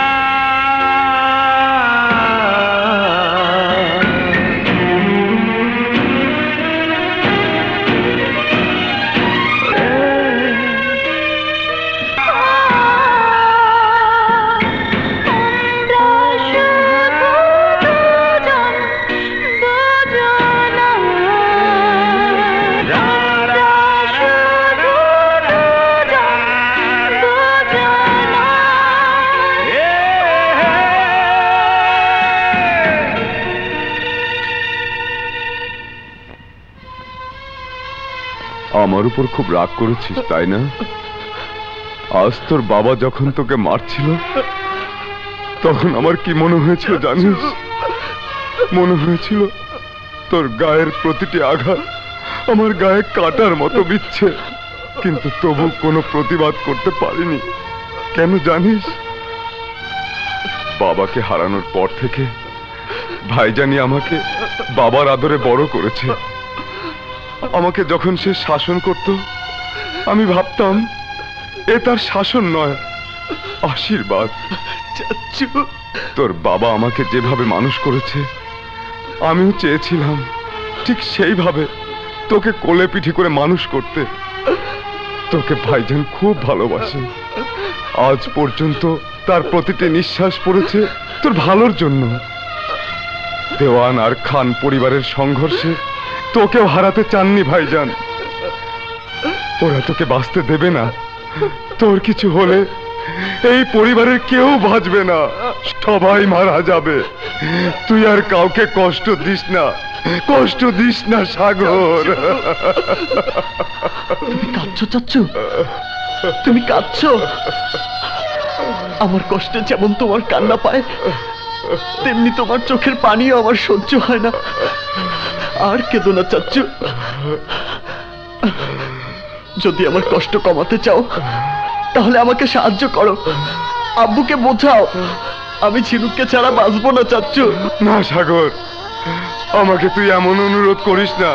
আমার উপর খুব রাগ করেছিস তাই না? আজ তোর বাবা যখন তোকে মারছিল তখন আমার কি মনে হয়েছিল জানিস? মনে হয়েছিল তোর গায়ের প্রতিটি আঘাত আমার গায়ে কাটার মতো বিচ্ছে, কিন্তু তবু কোনো প্রতিবাদ করতে পারিনি। কেন জানিস? বাবাকে হারানোর পর থেকে ভাইজানি আমাকে বাবার আদরে বড় করেছে। আমাকে যখন সে শাসন করত আমি ভাবতাম এ তার শাসন নয়, আশীর্বাদ। তোর বাবা আমাকে যেভাবে মানুষ করেছে আমিও চেয়েছিলাম ঠিক সেইভাবে তোকে কোলে পিঠে করে মানুষ করতে। তোকে ভাইজান খুব ভালোবাসে। আজ পর্যন্ত তার প্রতিটি নিঃশ্বাস পড়েছে তোর ভালোর জন্য। দেওয়ান আর খান পরিবারের সংঘর্ষে তোকেও হারাতে চাননি ভাইজান। ওরা তোকে বাঁচতে দেবে না। তোর কিছু হলে এই পরিবারের কেউ বাঁচবে না, সবাই মারা যাবে। তুই আর কাউকে কষ্ট দিস না, কষ্ট দিস না সাগর। তুমি কাঁদছো চাচ্চু? তুমি কাঁদছো? আমার কষ্টে যেমন তোমার কান্না পায় তেমনি তোমার চোখের পানিও আমার সহ্য হয় না। আর কেঁদো না চাচ্চু। যদি আমার কষ্ট কমাতে চাও তাহলে আমাকে সাহায্য করো, আব্বুকে বোঝাও আমি ঝিনুককে ছাড়া বাঁচবো না চাচ্চু। না সাগর, আমাকে তুই এমন অনুরোধ করিস না।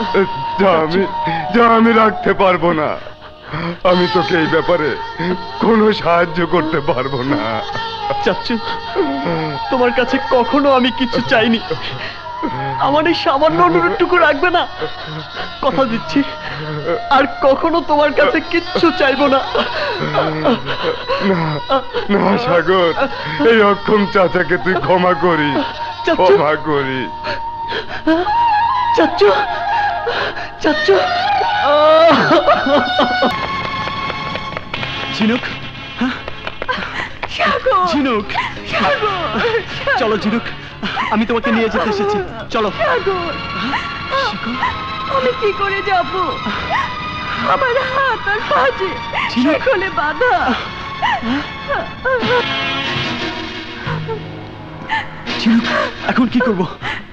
যা আমি রাখতে পারবো না। আমি তোকে এই ব্যাপারে কোনো সাহায্য করতে পারবো না। চাচ্চু, তোমার কাছে কখনো আমি কিছু চাইনি, আমার এই সামান্য অনুরোধটুকু রাখবে না? কথা দিচ্ছি আর কখনো তোমার কাছে কিচ্ছু চাইবো না। না সাগর, এই অক্ষম চাচাকে তুই ক্ষমা করিস, ক্ষমা করিস। চাচ্চু, চাচ্চু। ঝিনুক, ঝিনুক, চলো ঝিনুক, আমি তোমাকে নিয়ে যেতে এসেছি, চলো। আমি কি করে যাব? আমার হাত আর পাজে শিকলে বাঁধা। ঝিনুক, এখন কি করব?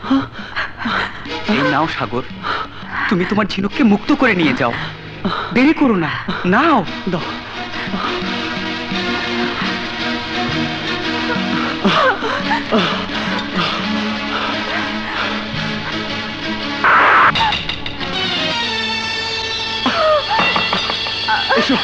এই নাও সাগর, তুমি তোমার ঝিনুককে মুক্ত করে নিয়ে যাও, দেরি করো না, নাও। দাও। এসো।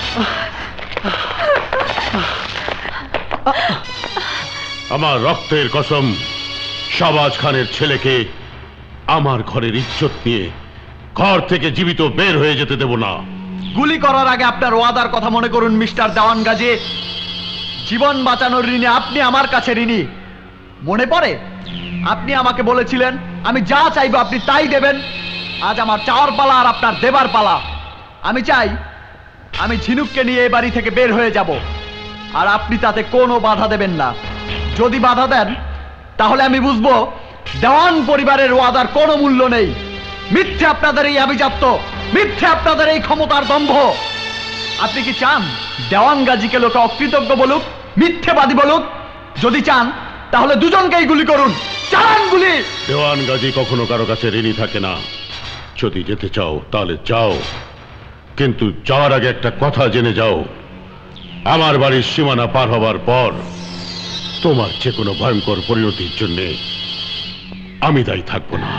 আমার রক্তের কসম, শাহবাজ খানের ছেলেকে আমার ঘরের ইজ্জত নিয়ে ঘর থেকে জীবিত বের হয়ে যেতে দেব না। গুলি করার আগে আপনার ওয়াদার কথা মনে করুন মিস্টার দেওয়ান গাজী। জীবন বাঁচানোর ঋণে আপনি আমার কাছে ঋণী। মনে পড়ে আপনি আমাকে বলেছিলেন আমি যা চাইবো আপনি তাই দেবেন। আজ আমার চাওয়ার পালা আর আপনার দেবার পালা। আমি চাই আমি ঝিনুককে নিয়ে এই বাড়ি থেকে বের হয়ে যাব, আর আপনি তাতে কোনো বাধা দেবেন না। যদি বাধা দেন তাহলে আমি বুঝবো দেওয়ান পরিবারের ওয়াদার কোনো মূল্য নেই। মিথ্যে আপনাদের এই আভিজাত্য, মিথ্যে আপনাদের এই ক্ষমতার দম্ভ। আপনি কি চান দেওয়ান গাজীকে লোকে অকৃতজ্ঞ বলুক, মিথ্যেবাদী বলুক? যদি চান তাহলে দুজনকেই গুলি করুন, চালান গুলি। দেওয়ান গাজী কখনো কারো কাছে ঋণী থাকে না। যদি যেতে চাও তাহলে যাও, কিন্তু যাওয়ার আগে একটা কথা জেনে যাও, আমার বাড়ির সীমানা পার হবার পর তোমার যে কোনো ভয়ঙ্কর পরিণতির জন্য আমি দায়ী থাকবো না।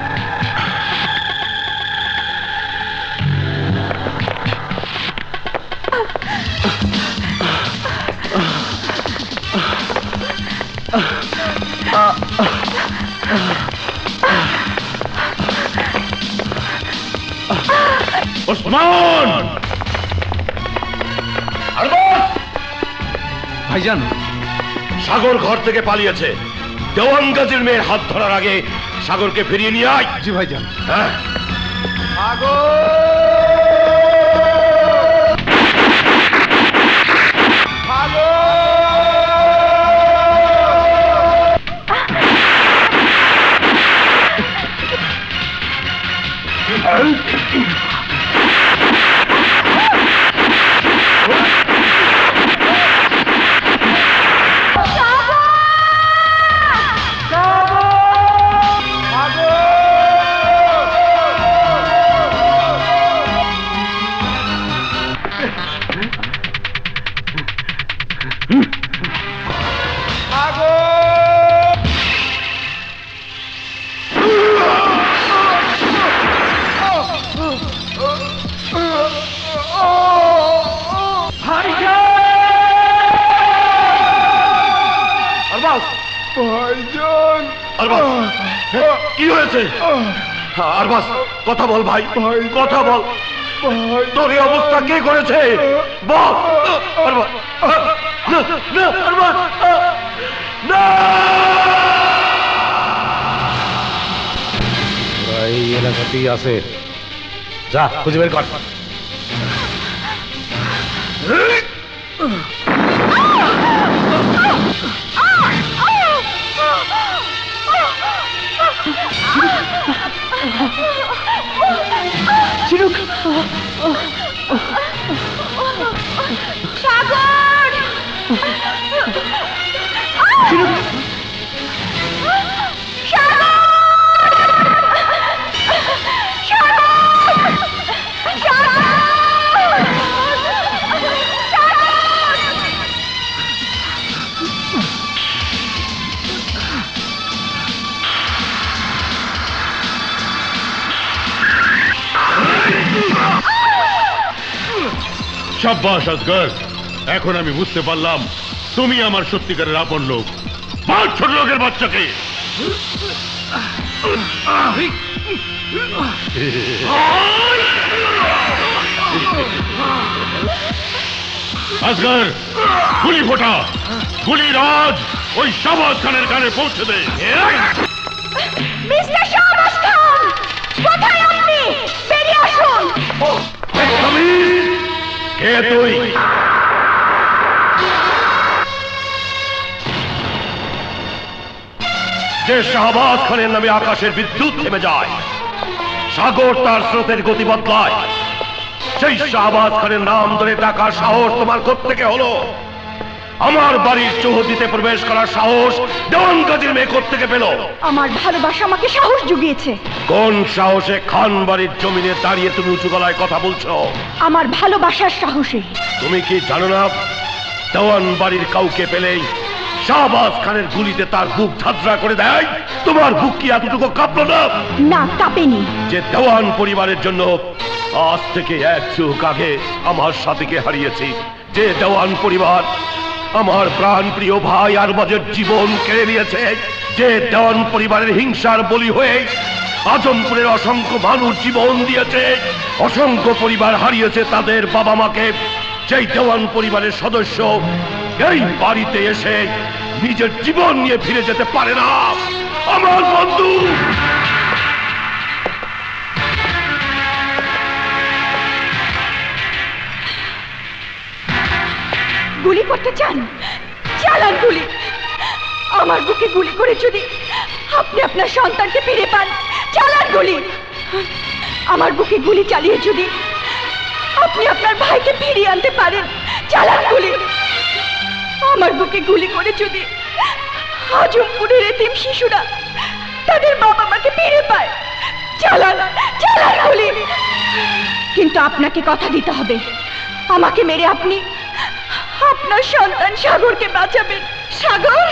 ওসমান! ভাইজান, সাগর ঘর থেকে পালিয়েছে। দেওয়ান গাজীর মেয়ের হাত ধরার আগে সাগরকে ফিরিয়ে নিয়ে আয়। জি ভাইজান। হ্যাঁ। ভাইজান, কি হয়েছে? আরবাজ, কথা বল ভাই, কথা বল। তোর এই অবস্থা কে করেছে? বল। আরবাজ, না, না, আরবাজ, না! এই এলাকাতেই আছে, যা খুঁজে বের কর। ঝিনুক, সাগর! ঝিনুক, শাবাশ আসগর, এখন আমি বুঝতে পারলাম তুমি আমার সত্যিকারের আপন লোক। মার ছোট লোকের বাচ্চাকে। আসগর, গুলি ফোটা। গুলির আওয়াজ ওই শাহবাজ খানের কানে পৌঁছে দে। মিস্টার শাহবাজ খান, কোথায় আপনি? বেরিয়ে আসুন। কে তুই? যে শাহবাজ খানের নামে আকাশের বিদ্যুৎ থেমে যায়, সাগর তার স্রোতের গতি বদলায়, সেই শাহবাজ খানের নাম ধরে ডাকার সাহস তোমার কোত্থেকে হলো? আমার বাড়ির চৌহদ্দিতে প্রবেশ করার সাহস দেওয়ান গাজীর মেয়ে কোত্থেকে পেল? আমার ভালোবাসা আমাকে সাহস জুগিয়েছে। কোন সাহসে খান বাড়ির জমিনে দাঁড়িয়ে তুমি উঁচু গলায় কথা বলছো? আমার ভালোবাসার সাহসে। তুমি কি জানো না, দেওয়ান বাড়ির কাউকে পেলেই শাহবাজ খানের গুলিতে তার বুক ঝাঁঝরা করে দেয়? তোমার বুক কি এতটুকু কাঁপলো না? না, কাঁপেনি। যে দেওয়ান পরিবারের জন্য আজ থেকে এক যুগ আগে আমার সাথীকে হারিয়েছি, যে দেওয়ান পরিবার আমার প্রাণ প্রিয় ভাই আরবাজের জীবন কেড়ে নিয়েছে, যে দেওয়ান পরিবারের হিংসার বলি হয়ে আজমপুরের অসংখ্য মানুষ জীবন দিয়েছে, অসংখ্য পরিবার হারিয়েছে তাদের বাবা মাকে, যেই দেওয়ান পরিবারের সদস্য এই বাড়িতে এসে নিজের জীবন নিয়ে ফিরে যেতে পারে না, আমার বন্ধু। গুলি করতে চান? চালান গুলি। আমার বুকে গুলি করে যদি আপনি আপনার সন্তানকে ফিরে পান, চালান গুলি। আমার বুকে গুলি চালিয়ে যদি আপনি আপনার ভাইকে ফিরিয়ে আনতে পারেন, চালান গুলি। আমার বুকে গুলি করে যদি আজমপুরের এতিম শিশুরা তাদের বাবা মাকে ফিরে পায়, চালান চালান গুলি। কিন্তু আপনাকে কথা দিতে হবে, আমাকে মেরে আপনি আপনার সন্তান সাগরকে বাঁচাবেন। সাগর,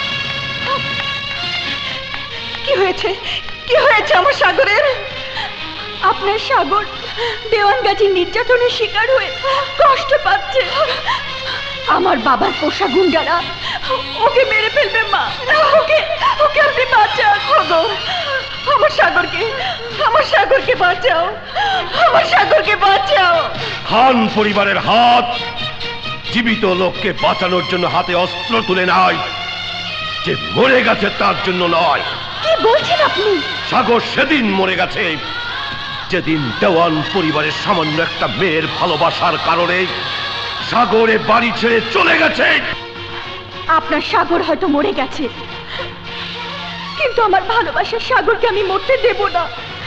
কি হয়েছে? কি হয়েছে আমার সাগরের? আপনার সাগর দেওয়ান গাজীর নির্যাতনের শিকার হয়ে কষ্ট পাচ্ছে। আমার বাবার পোষা গুন্ডারা ওকে মেরে ফেলবে। মা, ওকে ওকে আপনি বাঁচান। আমার সাগরকে বাঁচাও, আমার সাগরকে বাঁচাও। খান পরিবারের হাত জীবিত লোককে বাঁচানোর জন্য হাতে অস্ত্র তুলে নেয়, যে মরে গেছে তার জন্য নয়। কি বলছেন আপনি? সাগর সেদিন মরে গেছে যেদিন দেওয়ান পরিবারের সামান্য একটা মেয়ের ভালোবাসার কারণে সাগরে বাড়ি ছেড়ে চলে গেছে। আপনার সাগর হয়তো মরে গেছে, কিন্তু আমার ভালোবাসার সাগরকে আমি মরতে দেব না।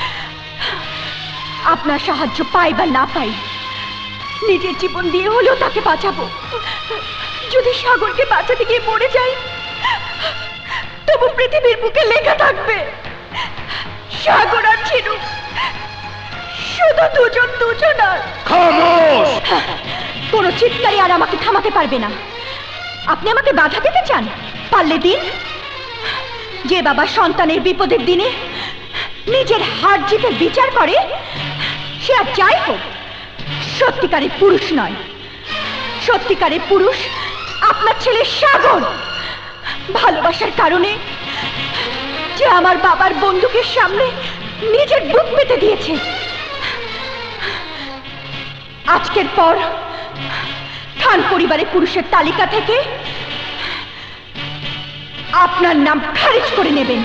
আপনার সাহায্য পাই বা না পাই, নিজের জীবন দিয়ে হলেও তাকে বাঁচাবো। যদি সাগরকে বাঁচাতে গিয়ে মরে যাই, তবু পৃথিবীর বুকে লেখা থাকবে সাগর আর ঝিনুক শুধু দুজন আর। খামোশ! কোনো চিৎকারই আর আমাকে থামাতে পারবে না। আপনি আমাকে বাধা দিতে চান? পারলে দিন। যে বাবা সন্তানের বিপদের দিনে নিজের হার জিতের বিচার করে, সে আর যাই হোক সত্যিকারের পুরুষ নয়। সত্যিকারের পুরুষ আপনার ছেলে সাগর। ভালোবাসার কারণে যে আমার বাবার বন্দুকের সামনে নিজের বুক পেতে দিয়েছে, আজকের পর খান পরিবারের পুরুষের তালিকা থেকে আপনার নাম খারিজ করে নেবেন।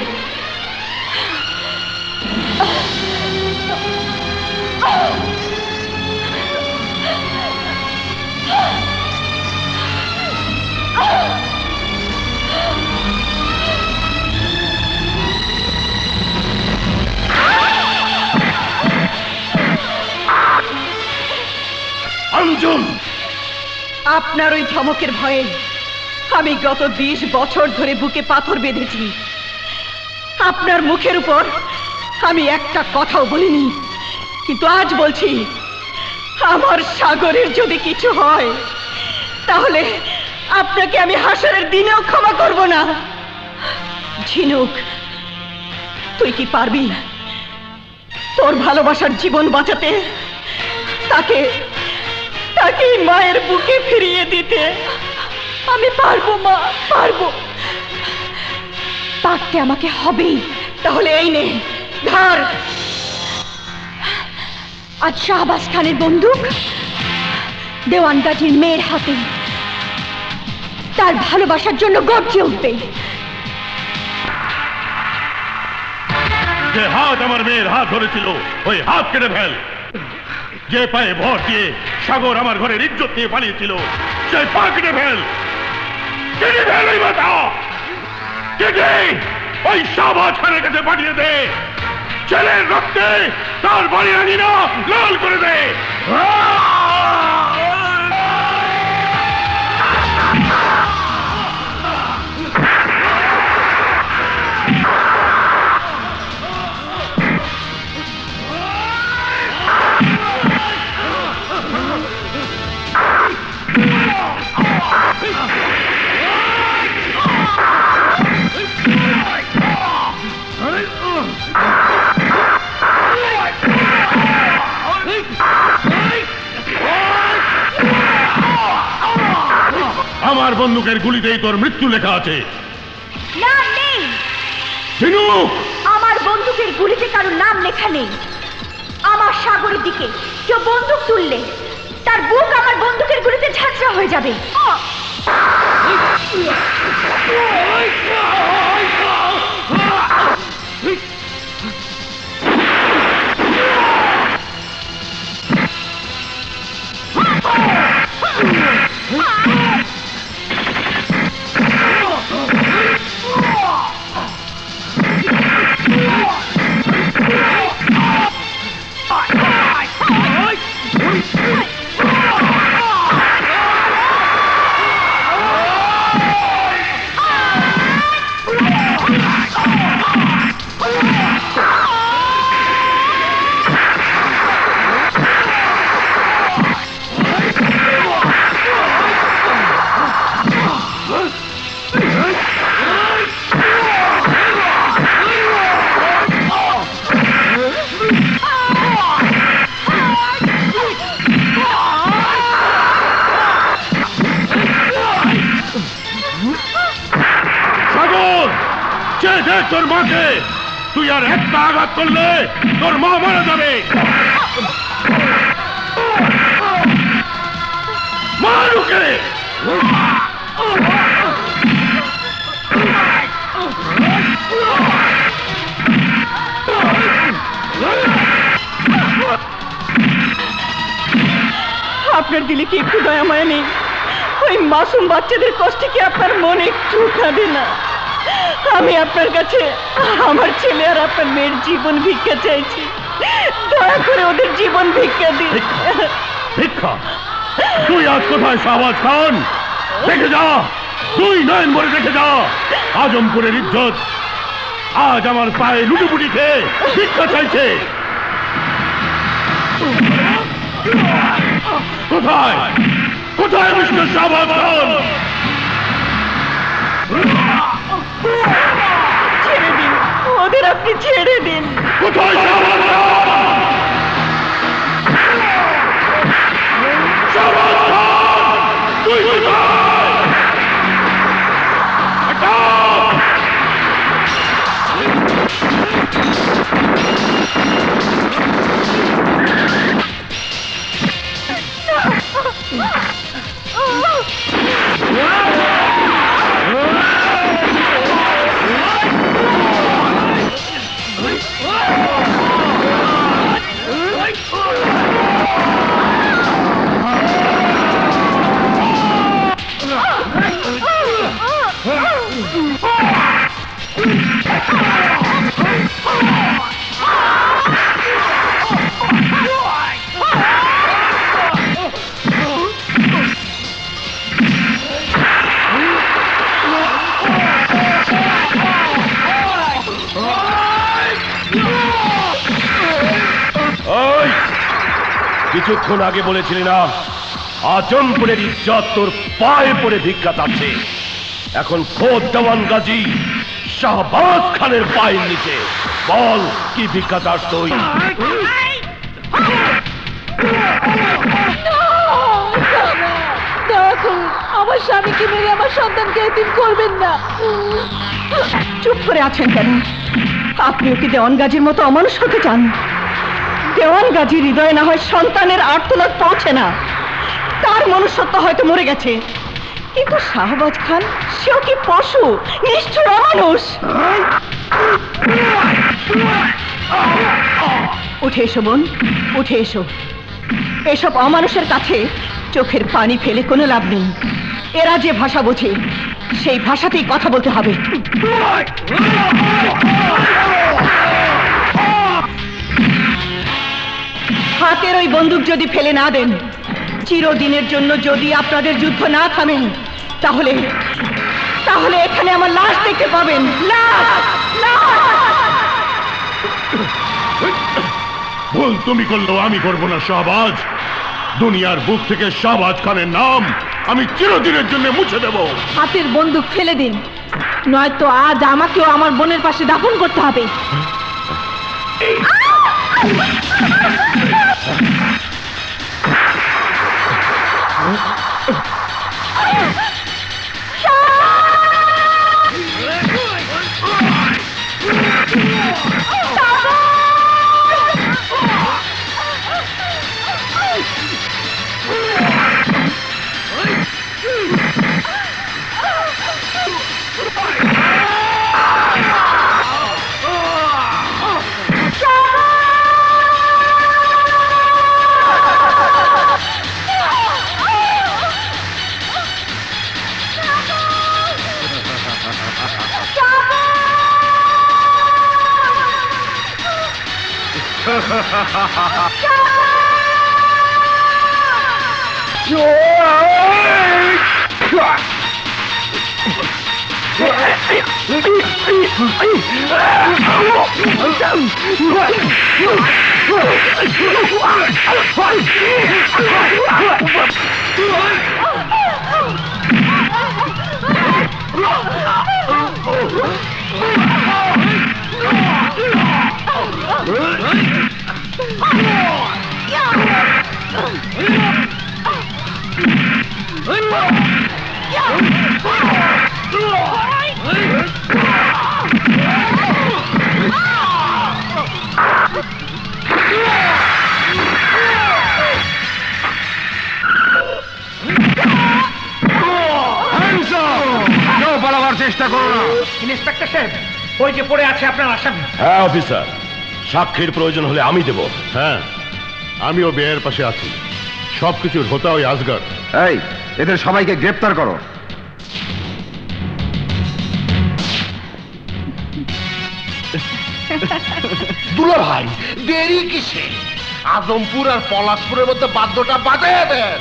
অঞ্জুম, আপনার ওই ধমকের ভয়ে আমি গত 20 বছর ধরে বুকে পাথর বেঁধেছি। আপনার মুখের উপর আমি একটা কথাও বলিনি, কিন্তু আজ বলছি, আমার সাগরের যদি কিছু হয় তাহলে আপনাকে আমি হাসরের দিনেও ক্ষমা করব না। ঝিনুক, তুই কি পারবি তোর ভালোবাসার জীবন বাঁচাতে, তাকে মায়ের বুকে ফিরিয়ে দিতে? আমি পারবো মা, পারবো। পারতে আমাকে হবেই। তাহলে এই নে ধর। আজ শাহবাজ খানের বন্দুক দেওয়ান গাজীর মেয়ের হাতে। তার ভালোবাসার জন্য গর্জে উঠবে। যে হাত আমার মেয়ের হাত ধরেছিল ওই হাত কেটে ফেল। যে পায়ে ভর দিয়ে সাগর আমার ঘরের ইজ্জত নিয়ে পালিয়েছিল সেই পা কেটে ফেল। কেটে ফেল ওই মাথা, কেটে ওই শাহবাজ খানের কাছে পাঠিয়ে দে। ছেলের রক্তে তার বাড়ি আনি না লাল করে দে। আমার বন্দুকের গুলিতেই তোর মৃত্যু লেখা আছে। না নেই। ঝিনুক, আমার বন্দুকের গুলিতে কারোর নাম লেখা নেই। আমার সাগরের দিকে কেউ বন্দুক তুললে তার বুক আমার বন্দুকের গুলিতে ঝাঁঝরা হয়ে যাবে। তোর মাকে তুই আর একটা আঘাত করলে তোর মা মারা যাবে। মারুকে আপনার দিলে কি একটু দয়া মায়া নেই? ওই মাসুম বাচ্চাদের কষ্টে কি আপনার মনে একটু কাঁদে না? আমি আপনার কাছে আমার ছেলে আর আপনার মেয়ের জীবন ভিক্ষা চাইছি। দয়া করে ওদের জীবন ভিক্ষা দিন। ভিক্ষা? তুই আজ কোথায় শাহবাজ খান? দেখে যা, তুই নয়ন ভরে দেখে যা। আজমপুরের ইজ্জত আজ আমার পায়ে লুটুপুটি খেয়ে ভিক্ষা চাইছে। কোথায় কোথায় মিস্টার শাহবাজ খান? ছেড়ে দিন ওদের, আপনি ছেড়ে দিন। কোথায় শাহবাজ খান? শাহবাজ খান তুই কোথায়? কিছুক্ষণ আগে বলেছিলি না আজমপুরের ইজ্জত তোর পায়ে পড়ে ভিক্ষা চাচ্ছে? এখন খোদ দেওয়ান গাজী শাহবাজ খানের পায়ের নিচে। বল কি ভিক্ষা চাস তুই? দেখুন আমার স্বামী মেয়েকে মেরে আমার সন্তানকে এতিম করবেন না। চুপ করে আছেন কেন? আপনিও কি দেওয়ান গাজীর মতো অমানুষ হতে চান? দেওয়ান গাজীর হৃদয়ে না হয় সন্তানের আর্তনাদ পৌঁছে না, তার মনুষ্যত্ব হয়তো মরে গেছে, কিন্তু শাহবাজ খান সেও কি পশু, নিষ্ঠুর অমানুষ? উঠে এসো বোন, উঠে এসো। এসব অমানুষের কাছে চোখের পানি ফেলে কোনো লাভ নেই। এরা যে ভাষা বোঝে সেই ভাষাতেই কথা বলতে হবে। হাতের ওই বন্দুক যদি ফেলে না দেন, চিরদিনের জন্য যদি আপনাদের যুদ্ধ না থামেন, তাহলে তাহলে এখানে আমার লাশ দেখতে পাবেন। ভুল তুমি করলেও আমি করবো না শাহবাজ। দুনিয়ার বুক থেকে শাহবাজ খানের নাম আমি চিরদিনের জন্য মুছে দেব। হাতের বন্দুক ফেলে দিন, নয়তো আজ আমাকেও আমার বোনের পাশে দাফন করতে হবে। চেষ্টা করো না। ইন্সপেক্টর সাহেব, ওই যে পড়ে আছে আপনার আসামি। হ্যাঁ অফিসার, সাক্ষীর প্রয়োজন হলে আমি দেব। হ্যাঁ, আমিও বেয়ের পাশে আছি। সবকিছুর হোতা ওই আজগর। এই, এদের সবাইকে গ্রেফতার করো। দুলা ভাই, দেরি কিসে? আজমপুর আর পলাশপুরের মধ্যে বাদ্যটা বাজায় দেন।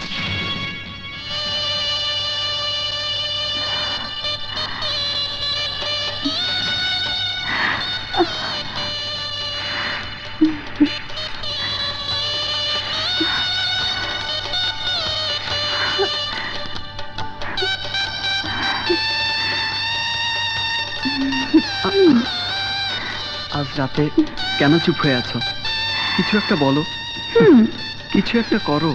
আজ রাতে কেন চুপ হয়ে আছো? কিছু একটা বলো, কিছু একটা করো।